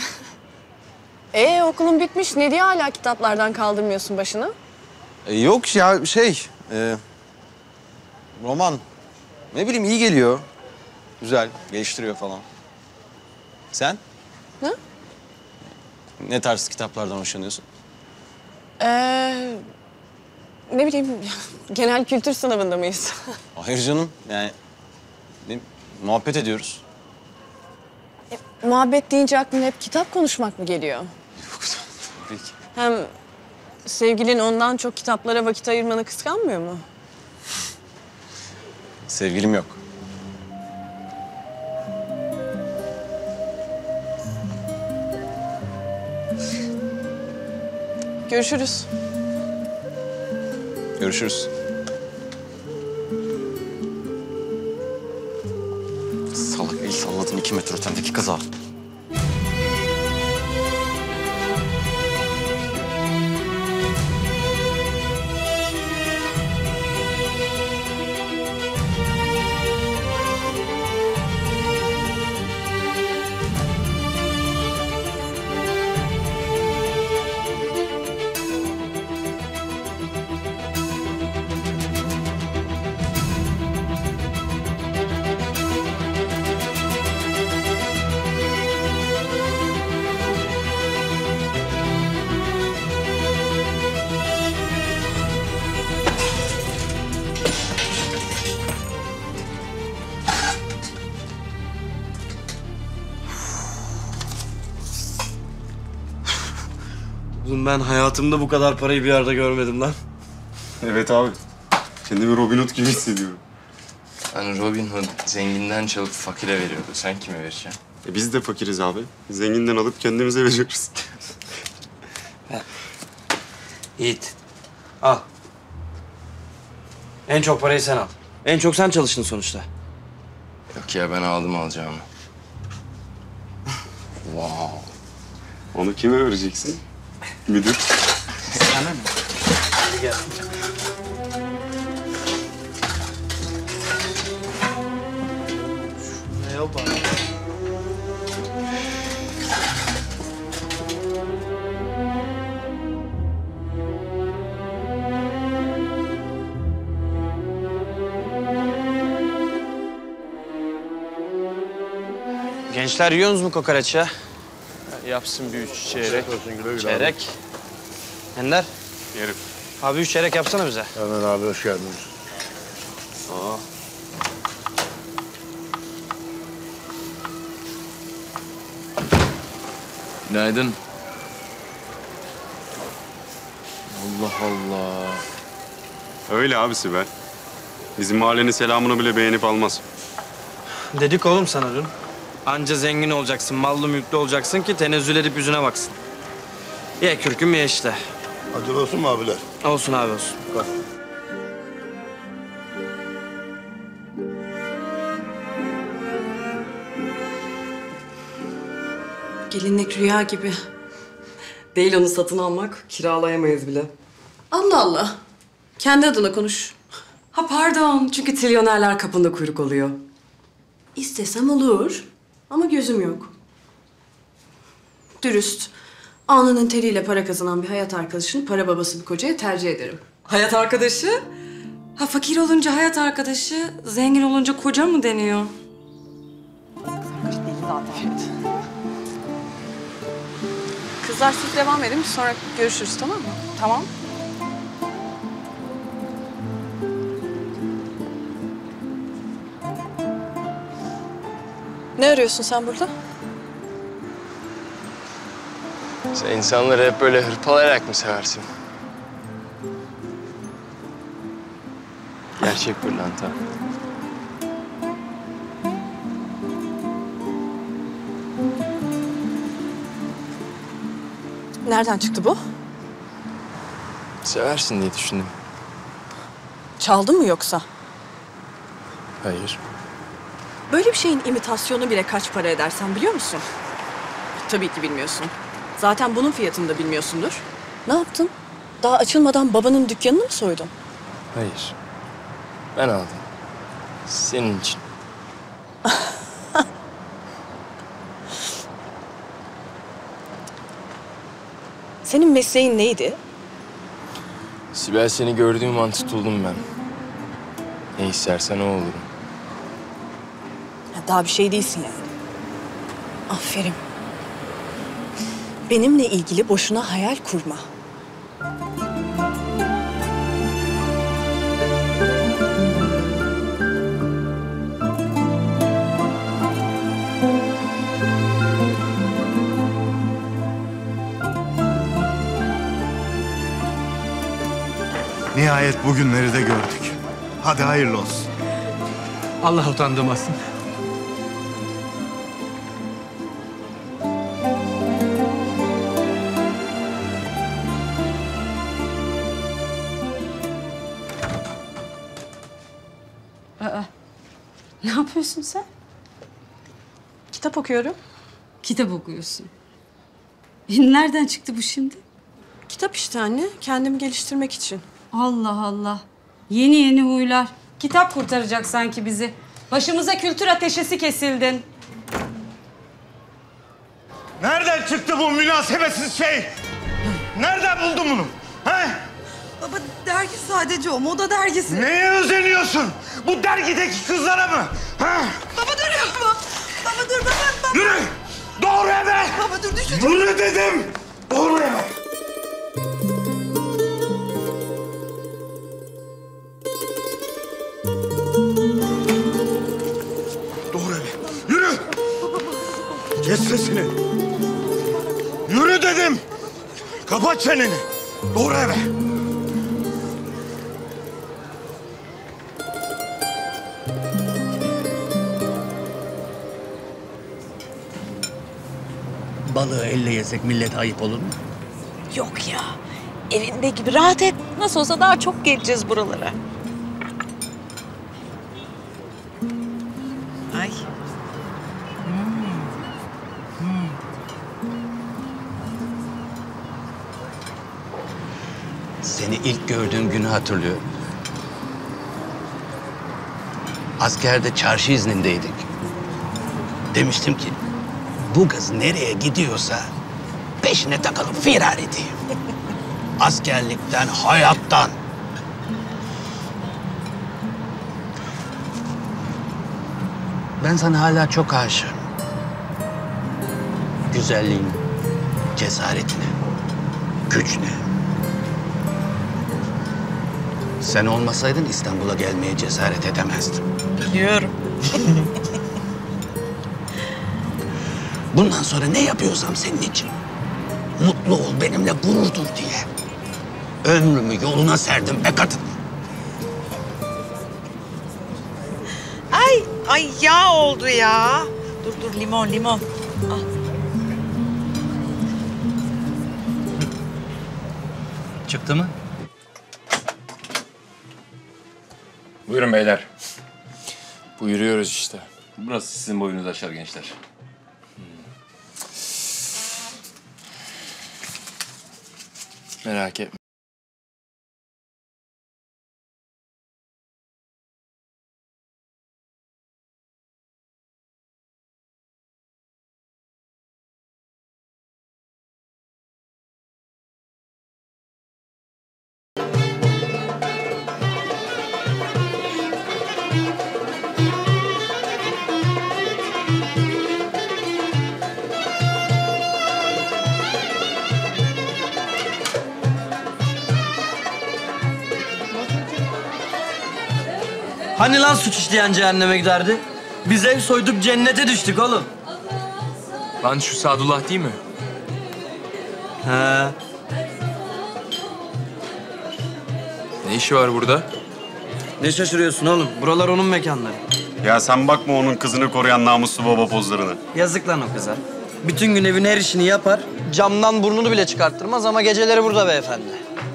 Ee, okulun bitmiş. Ne diye hala kitaplardan kaldırmıyorsun başını? Ee, yok ya şey... E, roman. Ne bileyim iyi geliyor. Güzel, geliştiriyor falan. Sen? Ne? Ne tarz kitaplardan hoşlanıyorsun? Ee, ne bileyim, genel kültür sınavında mıyız? Hayır canım, yani ne, muhabbet ediyoruz. E, muhabbet deyince aklına hep kitap konuşmak mı geliyor? Yok, tabii ki. Hem sevgilin ondan çok kitaplara vakit ayırmanı kıskanmıyor mu? Sevgilim yok. Görüşürüz. Görüşürüz. Salak el salladın iki metre ötendeki kaza. Oğlum ben hayatımda bu kadar parayı bir yerde görmedim lan. Evet abi. Kendimi Robin Hood gibi hissediyorum. Hani Robin Hood zenginden çalıp fakire veriyordu. Sen kime vereceksin? E biz de fakiriz abi. Zenginden alıp kendimize veriyoruz. Yiğit. Al. En çok parayı sen al. En çok sen çalıştın sonuçta. Yok ya ben aldım alacağımı. Wow. Onu kime vereceksin? Müdür. Sana mı? Hadi gel. Ne yok bana? Gençler yiyorsunuz mu kokoreç ya? Yapsın bir üç çeyrek. Çeyrek. Ender. Yerim. Abi üç çeyrek yapsana bize. Hemen abi hoş geldiniz. Aa. Günaydın. Allah Allah. Öyle abi Sibel. Bizim mahallenin selamını bile beğenip almaz. Dedik oğlum sana dün. Anca zengin olacaksın, mallı mülklü olacaksın ki tenezzül edip yüzüne baksın. Ye kürküm ye işte. Acele olsun mu abiler? Olsun abi olsun. Kalk. Gelinlik rüya gibi. Değil onu satın almak, kiralayamayız bile. Allah Allah. Kendi adına konuş. Ha pardon, çünkü trilyonerler kapında kuyruk oluyor. İstesem olur ama gözüm yok. Dürüst, alnının teriyle para kazanan bir hayat arkadaşını para babası bir kocaya tercih ederim. Hayat arkadaşı? Ha fakir olunca hayat arkadaşı, zengin olunca koca mı deniyor? Kızlar siz devam edin, sonra görüşürüz tamam mı? Tamam. Ne arıyorsun sen burada? Sen insanları hep böyle hırpalayarak mı seversin? Gerçek pırlanta. Nereden çıktı bu? Seversin diye düşündüm. Çaldın mı yoksa? Hayır. Böyle bir şeyin imitasyonu bile kaç para eder sen biliyor musun? Tabii ki bilmiyorsun. Zaten bunun fiyatını da bilmiyorsundur. Ne yaptın? Daha açılmadan babanın dükkanını mı soydun? Hayır. Ben aldım. Senin için. Senin mesleğin neydi? Sibel, seni gördüğüm an tutuldum ben. Ne istersen o olurum. Ya daha bir şey değilsin yani. Aferin. Benimle ilgili boşuna hayal kurma. Nihayet bugünleri de gördük. Hadi hayırlı olsun. Allah utandırmasın. Aa, ne yapıyorsun sen? Kitap okuyorum. Kitap okuyorsun. E, nereden çıktı bu şimdi? Kitap işte anne. Kendimi geliştirmek için. Allah Allah. Yeni yeni huylar. Kitap kurtaracak sanki bizi. Başımıza kültür ateşesi kesildin. Nereden çıktı bu münasebetsiz şey? Nereden buldun bunu? He? Baba dergi sadece o. Moda dergisi. Neye özeniyorsun? Bu dergideki kızlara mı? Ha? Baba dur yapma. Baba dur baba. baba. Yürü! Doğru eve! Baba dur düşün. Yürü dedim! Doğru eve! Doğru eve! Yürü! Kes sesini! Yürü dedim! Kapat çeneni! Doğru eve! Balığı elle yesek millet ayıp olur mu? Yok ya. Evinde gibi rahat et. Nasıl olsa daha çok geleceğiz buralara. Ay. Seni ilk gördüğüm günü hatırlıyorum. Askerde çarşı iznindeydik. Demiştim ki bu kız nereye gidiyorsa peşine takalım firar edeyim. Askerlikten, hayattan. Ben sana hala çok aşığım. Güzelliğin, cesaretine, güçne. Sen olmasaydın İstanbul'a gelmeye cesaret edemezdim. Biliyorum. Bundan sonra ne yapıyorsam senin için. Mutlu ol, benimle gurur duy diye. Ömrümü yoluna serdim be kadın. Ay, ay yağ oldu ya. Dur dur limon limon. Al. Çıktı mı? Buyurun beyler. Buyuruyoruz işte. Burası sizin boyunuzu aşar gençler. Merak etme. Hani lan suç işleyen cehenneme giderdi? Biz ev soyduk cennete düştük oğlum. Lan şu Sadullah değil mi? He. Ne işi var burada? Ne şaşırıyorsun oğlum? Buralar onun mekanları. Ya sen bakma onun kızını koruyan namuslu baba pozlarını. Yazık lan o kıza. Bütün gün evin her işini yapar, camdan burnunu bile çıkarttırmaz ama geceleri burada beyefendi.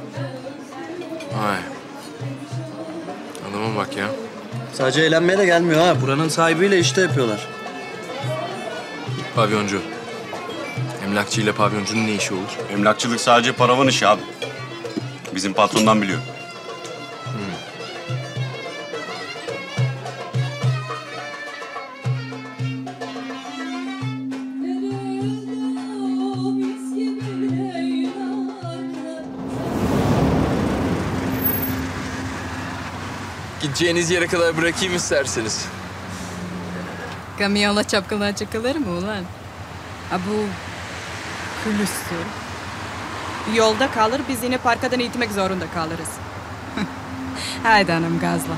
Vay. Adama bak ya. Sadece eğlenmeye de gelmiyor ha. Buranın sahibiyle işte yapıyorlar. Pavyoncu. Emlakçı ile pavyoncunun ne işi olur? Emlakçılık sadece paravan işi abi. Bizim patrondan biliyor. Gideceğiniz yere kadar bırakayım isterseniz. Kamyonla çapkınlığa çıkılır mı ulan? Ha bu külüstür. Yolda kalır, biz yine parkadan itmek zorunda kalırız. Haydi hanım gazla.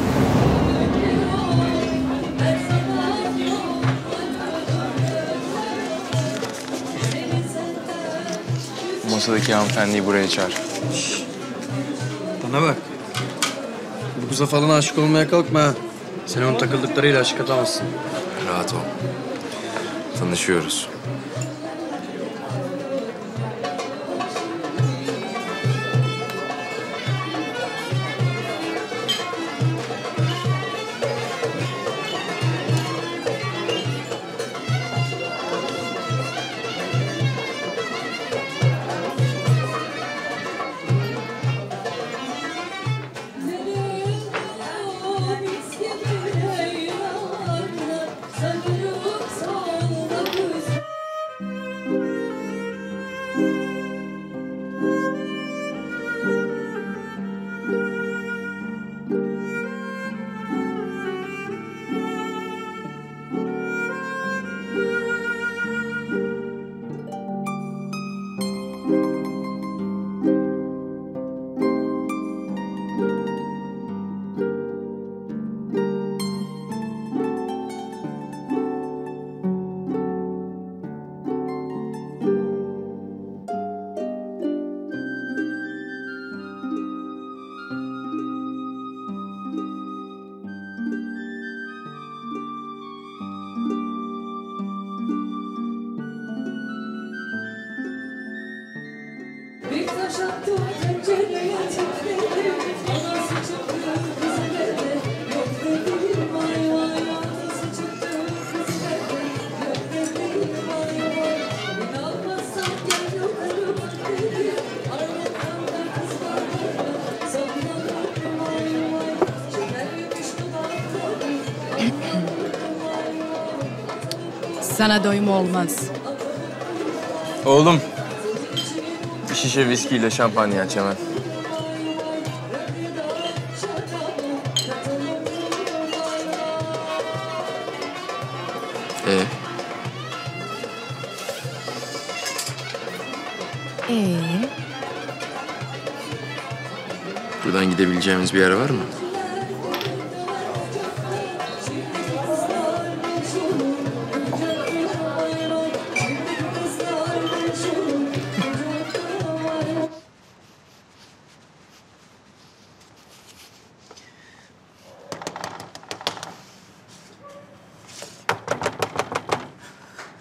Masadaki hanımefendiyi buraya çağır. Bana bak. Bu kıza falan aşık olmaya kalkma ha. Sen onun takıldıklarıyla aşık atamazsın. Rahat ol. Tanışıyoruz. Sana doyum olmaz. Oğlum. Bir şişe viskiyle şampanya aç hemen. Ee? Ee? Buradan gidebileceğimiz bir yer var mı?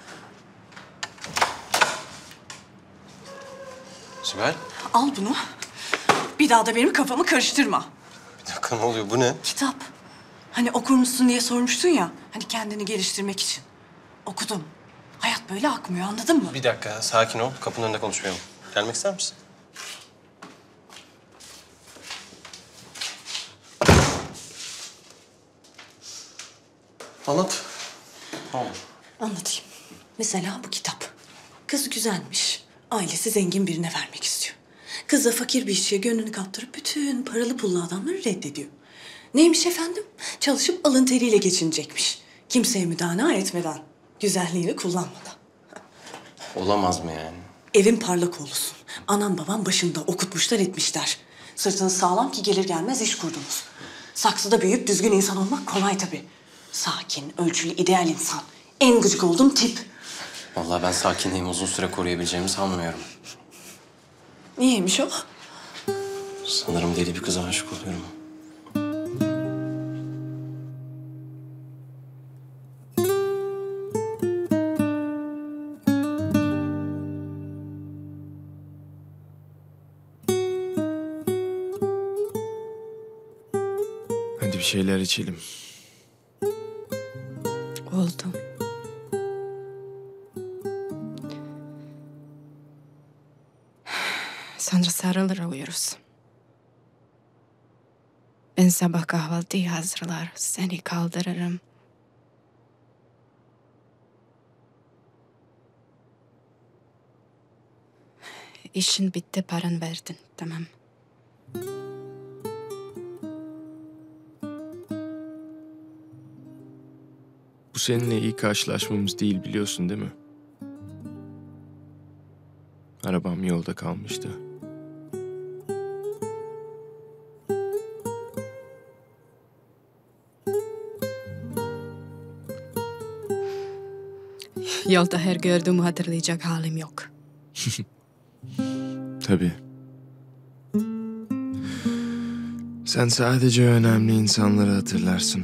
Sibel. Al bunu. Bir daha da benim kafamı karıştırma. Bir dakika ne oluyor? Bu ne? Kitap. Hani okur musun diye sormuştun ya. Hani kendini geliştirmek için. Okudum. Hayat böyle akmıyor, anladın mı? Bir dakika sakin ol. Kapının önünde konuşmayalım. Gelmek ister misin? Anlat. Tamam. Anlatayım. Mesela bu kitap. Kız güzelmiş. Ailesi zengin birine vermek istiyor. Kız da fakir bir işçiye gönlünü kaptırıp bütün paralı pullu adamları reddediyor. Neymiş efendim? Çalışıp alın teriyle geçinecekmiş. Kimseye müdana etmeden, güzelliğini kullanmadan. Olamaz mı yani? Evin parlak oğlusun. Anam babam başında okutmuşlar etmişler. Sırtınız sağlam ki gelir gelmez iş kurdunuz. Saksıda büyüyüp düzgün insan olmak kolay tabii. Sakin, ölçülü, ideal insan. En gıcık olduğum tip. Vallahi ben sakinliğimi uzun süre koruyabileceğimi sanmıyorum. Niyeymiş o? Sanırım deli bir kıza aşık oluyorum. Hadi bir şeyler içelim. Oldu. Sonra sarılır uyuruz. Ben sabah kahvaltıyı hazırlar, seni kaldırırım. İşin bitti, paran verdin, tamam. Bu seninle iyi karşılaşmamız değil biliyorsun değil mi? Arabam yolda kalmıştı. Yolda her gördüğümü hatırlayacak halim yok. Tabii. Sen sadece önemli insanları hatırlarsın.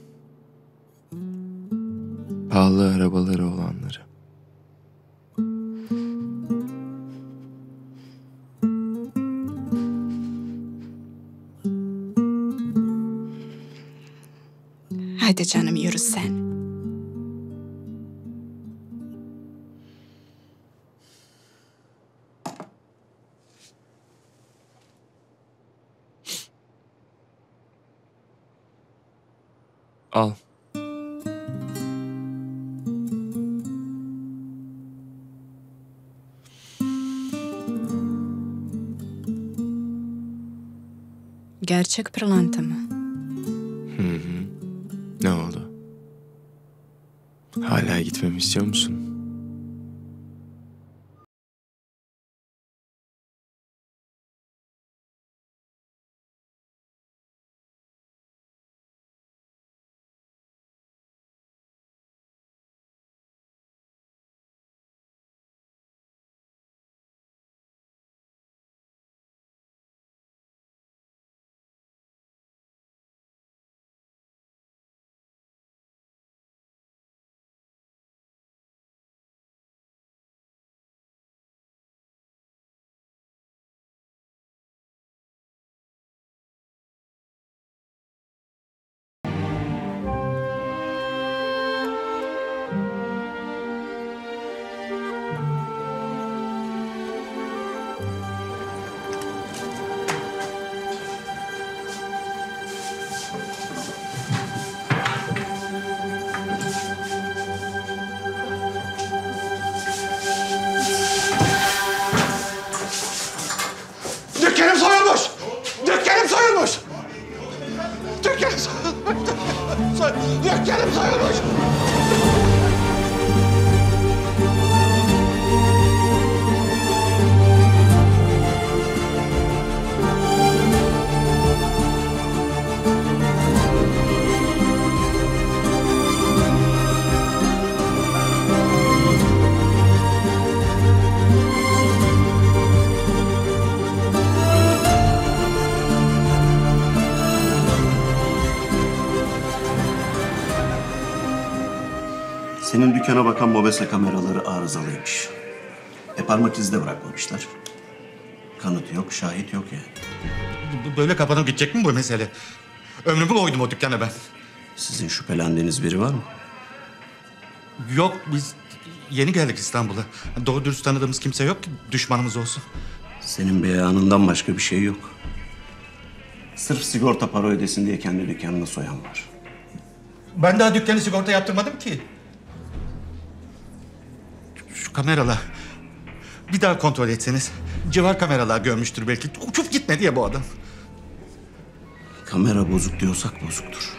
Pahalı arabaları olanları. Hadi canım yürü sen. Al. Gerçek pırlanta mı? Hı hı. Ne oldu? Hala gitmemi istiyor musun? Dükkanım soyulmuş! Dükkanım soyulmuş! Dükkanım soyulmuş! Dükkanım soyulmuş! Senin dükkana bakan mobese kameraları arızalıymış. E parmak izi de bırakmamışlar. Kanıt yok, şahit yok yani. b- böyle kapanıp gidecek mi bu mesele? Ömrümü koydum o dükkana ben. Sizin şüphelendiğiniz biri var mı? Yok, biz yeni geldik İstanbul'a. Doğru dürüst tanıdığımız kimse yok ki düşmanımız olsun. Senin beyanından başka bir şey yok. Sırf sigorta para ödesin diye kendi dükkanını soyan var. Ben daha dükkanı sigorta yaptırmadım ki. Şu kameralar. Bir daha kontrol etseniz. Civar kameralar görmüştür belki. Uçup gitmedi ya bu adam. Kamera bozuk diyorsak bozuktur.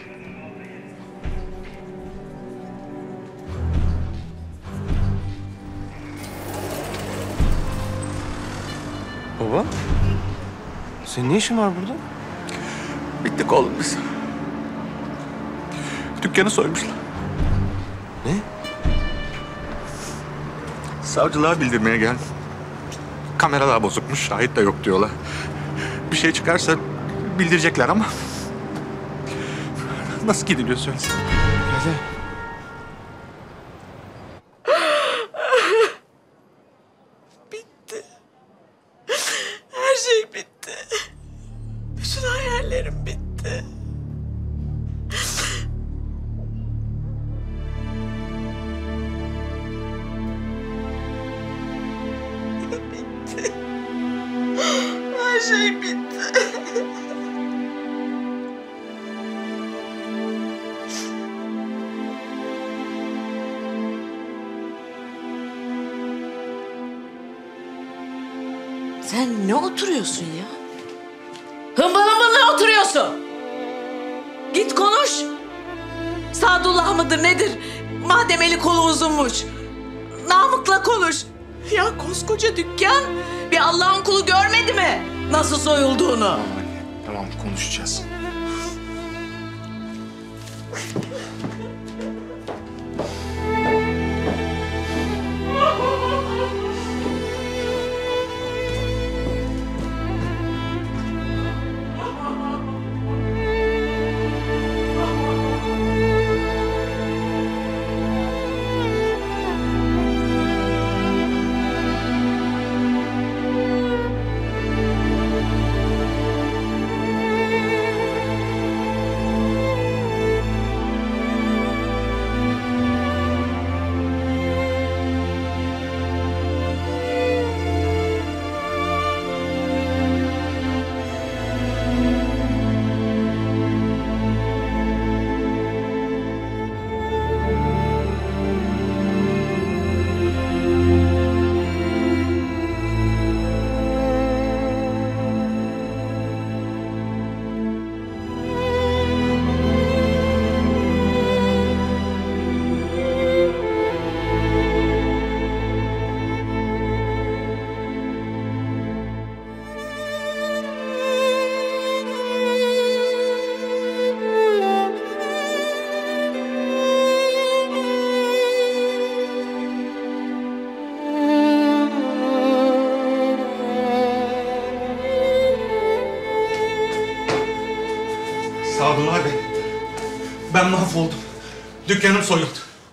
Baba, senin ne işin var burada? Bittik oğlum biz. Dükkanı soymuşlar. Ne? Savcılığa bildirmeye geldim. Kameralar bozukmuş, şahit de yok diyorlar. Bir şey çıkarsa bildirecekler ama... Nasıl gidiliyor söylesin? Lale. Bitti. Her şey bitti. Bütün hayallerim bitti. Bitti. Her şey bitti. Sen ne oturuyorsun ya? Hımbıl hımbıl ne oturuyorsun? Git konuş. Sadullah mıdır nedir? Madem eli kolu uzunmuş. Namık'la konuş. Ya koskoca dükkan bir Allah'ın kulu görmedi mi? Nasıl soyulduğunu? Tamam, konuşacağız. Sadullah Bey, ben mahvoldum. Dükkanım soyuldu.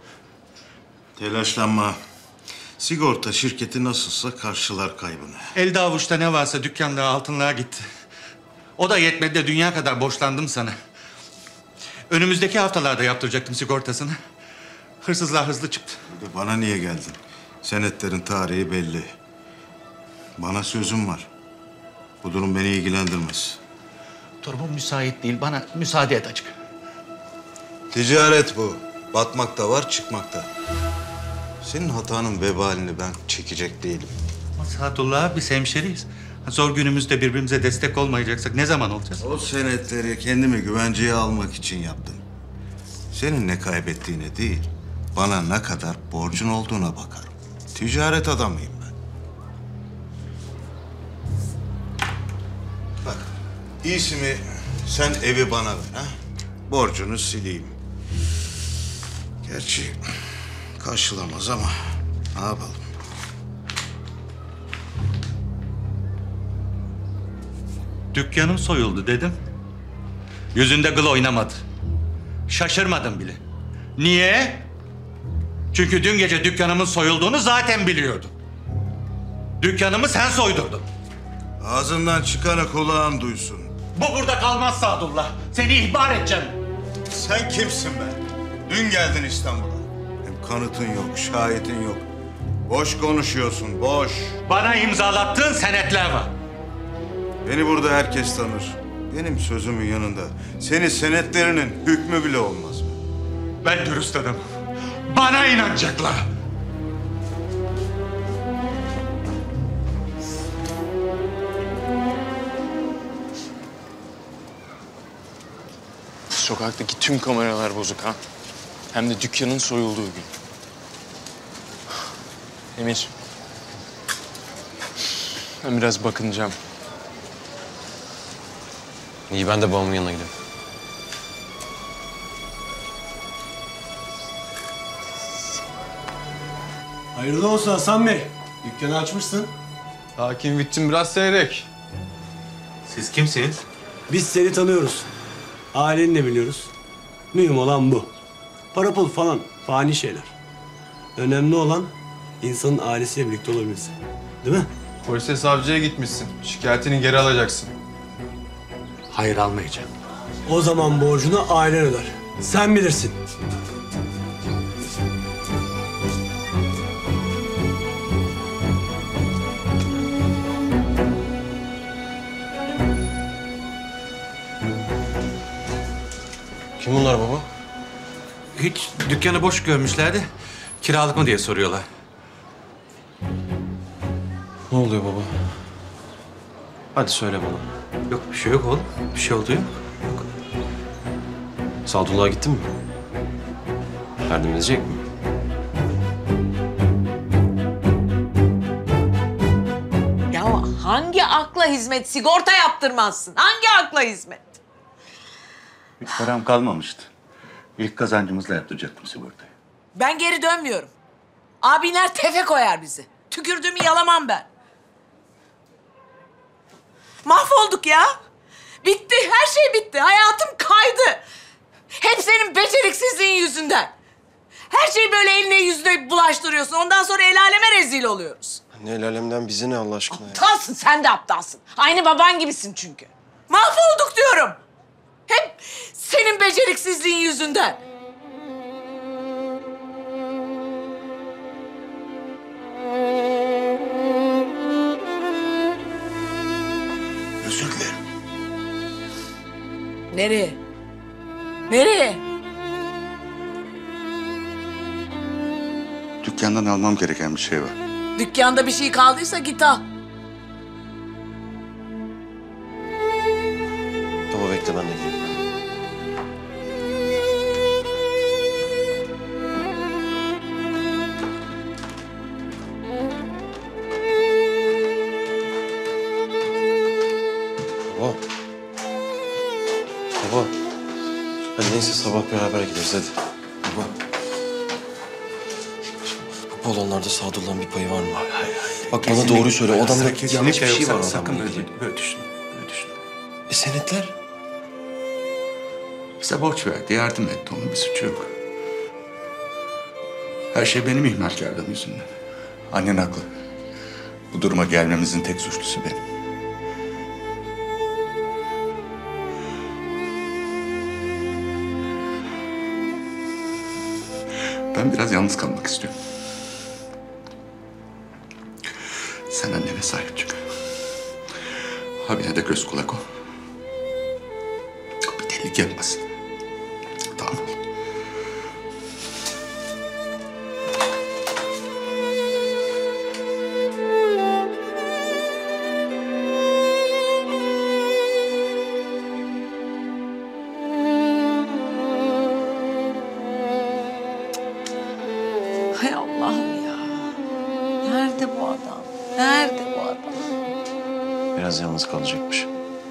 Telaşlanma. Sigorta şirketi nasılsa karşılar kaybını. Elde avuçta ne varsa dükkanlığa, altınlığa gitti. O da yetmedi de dünya kadar borçlandım sana. Önümüzdeki haftalarda yaptıracaktım sigortasını. Hırsızlar hızlı çıktı. Bana niye geldin? Senetlerin tarihi belli. Bana sözüm var. Bu durum beni ilgilendirmez. Durumum müsait değil. Bana müsaade et açık. Ticaret bu. Batmak da var, çıkmak da. Senin hatanın vebalini ben çekecek değilim. Sadullah, biz hemşeriyiz. Zor günümüzde birbirimize destek olmayacaksak ne zaman olacağız? O senetleri kendimi güvenceye almak için yaptım. Senin ne kaybettiğine değil, bana ne kadar borcun olduğuna bakarım. Ticaret adamıyım ben. Bak, iyisi mi sen evi bana ver ha? Borcunu sileyim. Gerçi karşılamaz ama ne yapalım? Dükkanım soyuldu dedim. Yüzünde gıl oynamadı. Şaşırmadım bile. Niye? Çünkü dün gece dükkanımın soyulduğunu zaten biliyordum. Dükkanımı sen soydurdun. Ağzından çıkanı kulağın duysun. Bu burada kalmaz Sadullah. Seni ihbar edeceğim. Sen kimsin be? Dün geldin İstanbul'a. Hem kanıtın yok, şahitin yok. Boş konuşuyorsun, boş. Bana imzalattığın senetler var. Beni burada herkes tanır. Benim sözümün yanında senin senetlerinin hükmü bile olmaz. Ben dürüst adamım. Bana inanacaklar. Sokaktaki tüm kameralar bozuk ha. Hem de dükkanın soyulduğu gün. Emir. Ben biraz bakınacağım. İyi, ben de babamın yanına gidiyorum. Hayırlı olsun Hasan Bey. Dükkanı açmışsın. Hakim Vittin biraz seyrek. Siz kimsiniz? Biz seni tanıyoruz. Aileni de biliyoruz. Mühim olan bu. Para pul falan fani şeyler. Önemli olan insanın ailesiyle birlikte olabilmesi. Değil mi? Polise, savcıya gitmişsin. Şikayetini geri alacaksın. Hayır, almayacağım. O zaman borcunu ailen öder. Sen bilirsin. Kim bunlar baba? Hiç dükkanı boş görmüşlerdi. Kiralık mı diye soruyorlar. Ne oluyor baba? Hadi söyle bana. Yok bir şey yok oğlum. Bir şey oldu yok. Sadullah'a gittin mi? Yardım edecek mi? Ya hangi akla hizmet sigorta yaptırmazsın? Hangi akla hizmet? Hiç param kalmamıştı. İlk kazancımızla yaptıracaktım sigortayı. Ben geri dönmüyorum. Abinler tefe koyar bizi. Tükürdüğümü yalamam ben. Mahvolduk ya. Bitti, her şey bitti. Hayatım kaydı. Hep senin beceriksizliğin yüzünden. Her şeyi böyle eline yüzüne bulaştırıyorsun. Ondan sonra el aleme rezil oluyoruz. Anne, el alemden bize ne Allah aşkına ya? Aptalsın, sen de aptalsın. Aynı baban gibisin çünkü. Mahvolduk diyorum. Hep senin beceriksizliğin yüzünden. Özür dilerim. Nereye? Nereye? Dükkandan almam gereken bir şey var. Dükkanda bir şey kaldıysa git al. Baba bekle, ben de geliyorum. Baba. Baba. Hadi neyse, sabah beraber gideriz hadi. Baba. Bu balonlarda Sadullah'ın bir payı var mı? Hayır, hayır. Bak bana doğruyu söyle. O adamda yanlış bir şey var o Sakın adamla böyle, ilgili. böyle düşünme. Böyle düşünme. E senetler? Bize borç verdi, yardım etti. Onun bir suçu yok. Her şey benim ihmalkarlığım yüzünden. Annen haklı. Bu duruma gelmemizin tek suçlusu benim. Ben biraz yalnız kalmak istiyorum. Sen annene sahip çık. Abine de göz kulak ol. Bir tehlike yapmasın. Tamam mı? Hay Allah'ım ya. Nerede bu adam? Nerede bu adam? Biraz yalnız kalacakmış.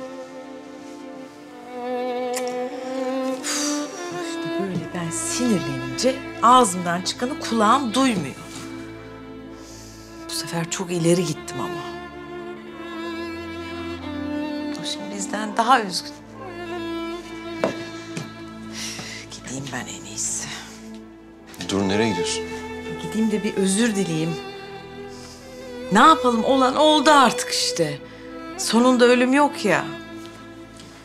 İşte böyle ben sinirlenince ağzımdan çıkanı kulağım duymuyor. Bu sefer çok ileri gittim ama. O şimdi bizden daha üzgün. Gideyim ben en iyisi. Dur, nereye gidiyorsun? Gideyim de bir özür dileyeyim. Ne yapalım, olan oldu artık işte. Sonunda ölüm yok ya.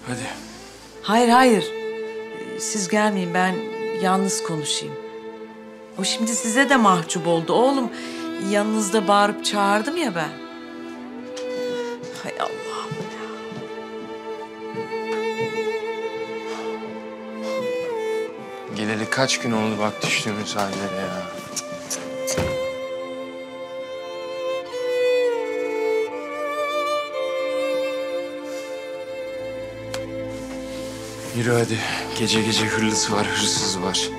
Hadi. Hayır hayır. Ee, Siz gelmeyin, ben yalnız konuşayım. O şimdi size de mahcup oldu. Oğlum yanınızda bağırıp çağırdım ya ben. Hay Allah'ım ya. Geleli kaç gün oldu bak düştüğümüz hallere ya. Yürü hadi. Gece gece hırlısı var, hırsızı var.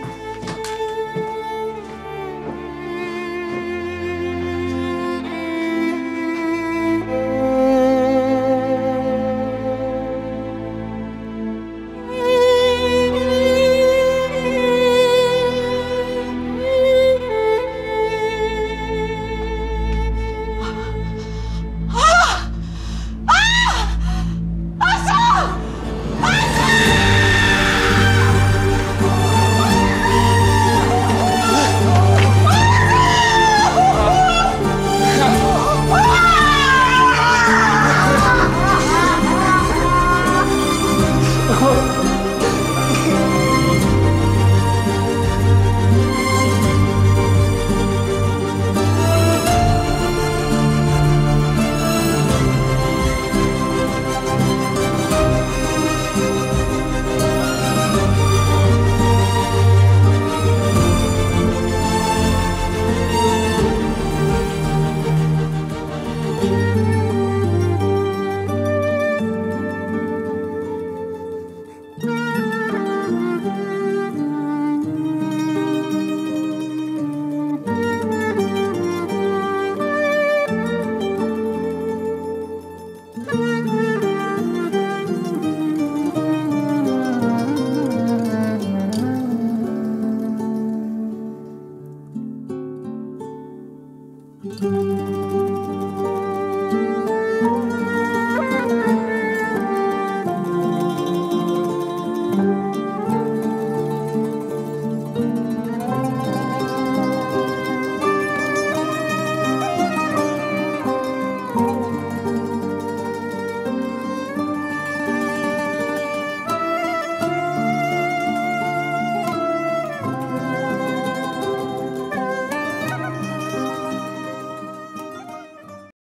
Müzik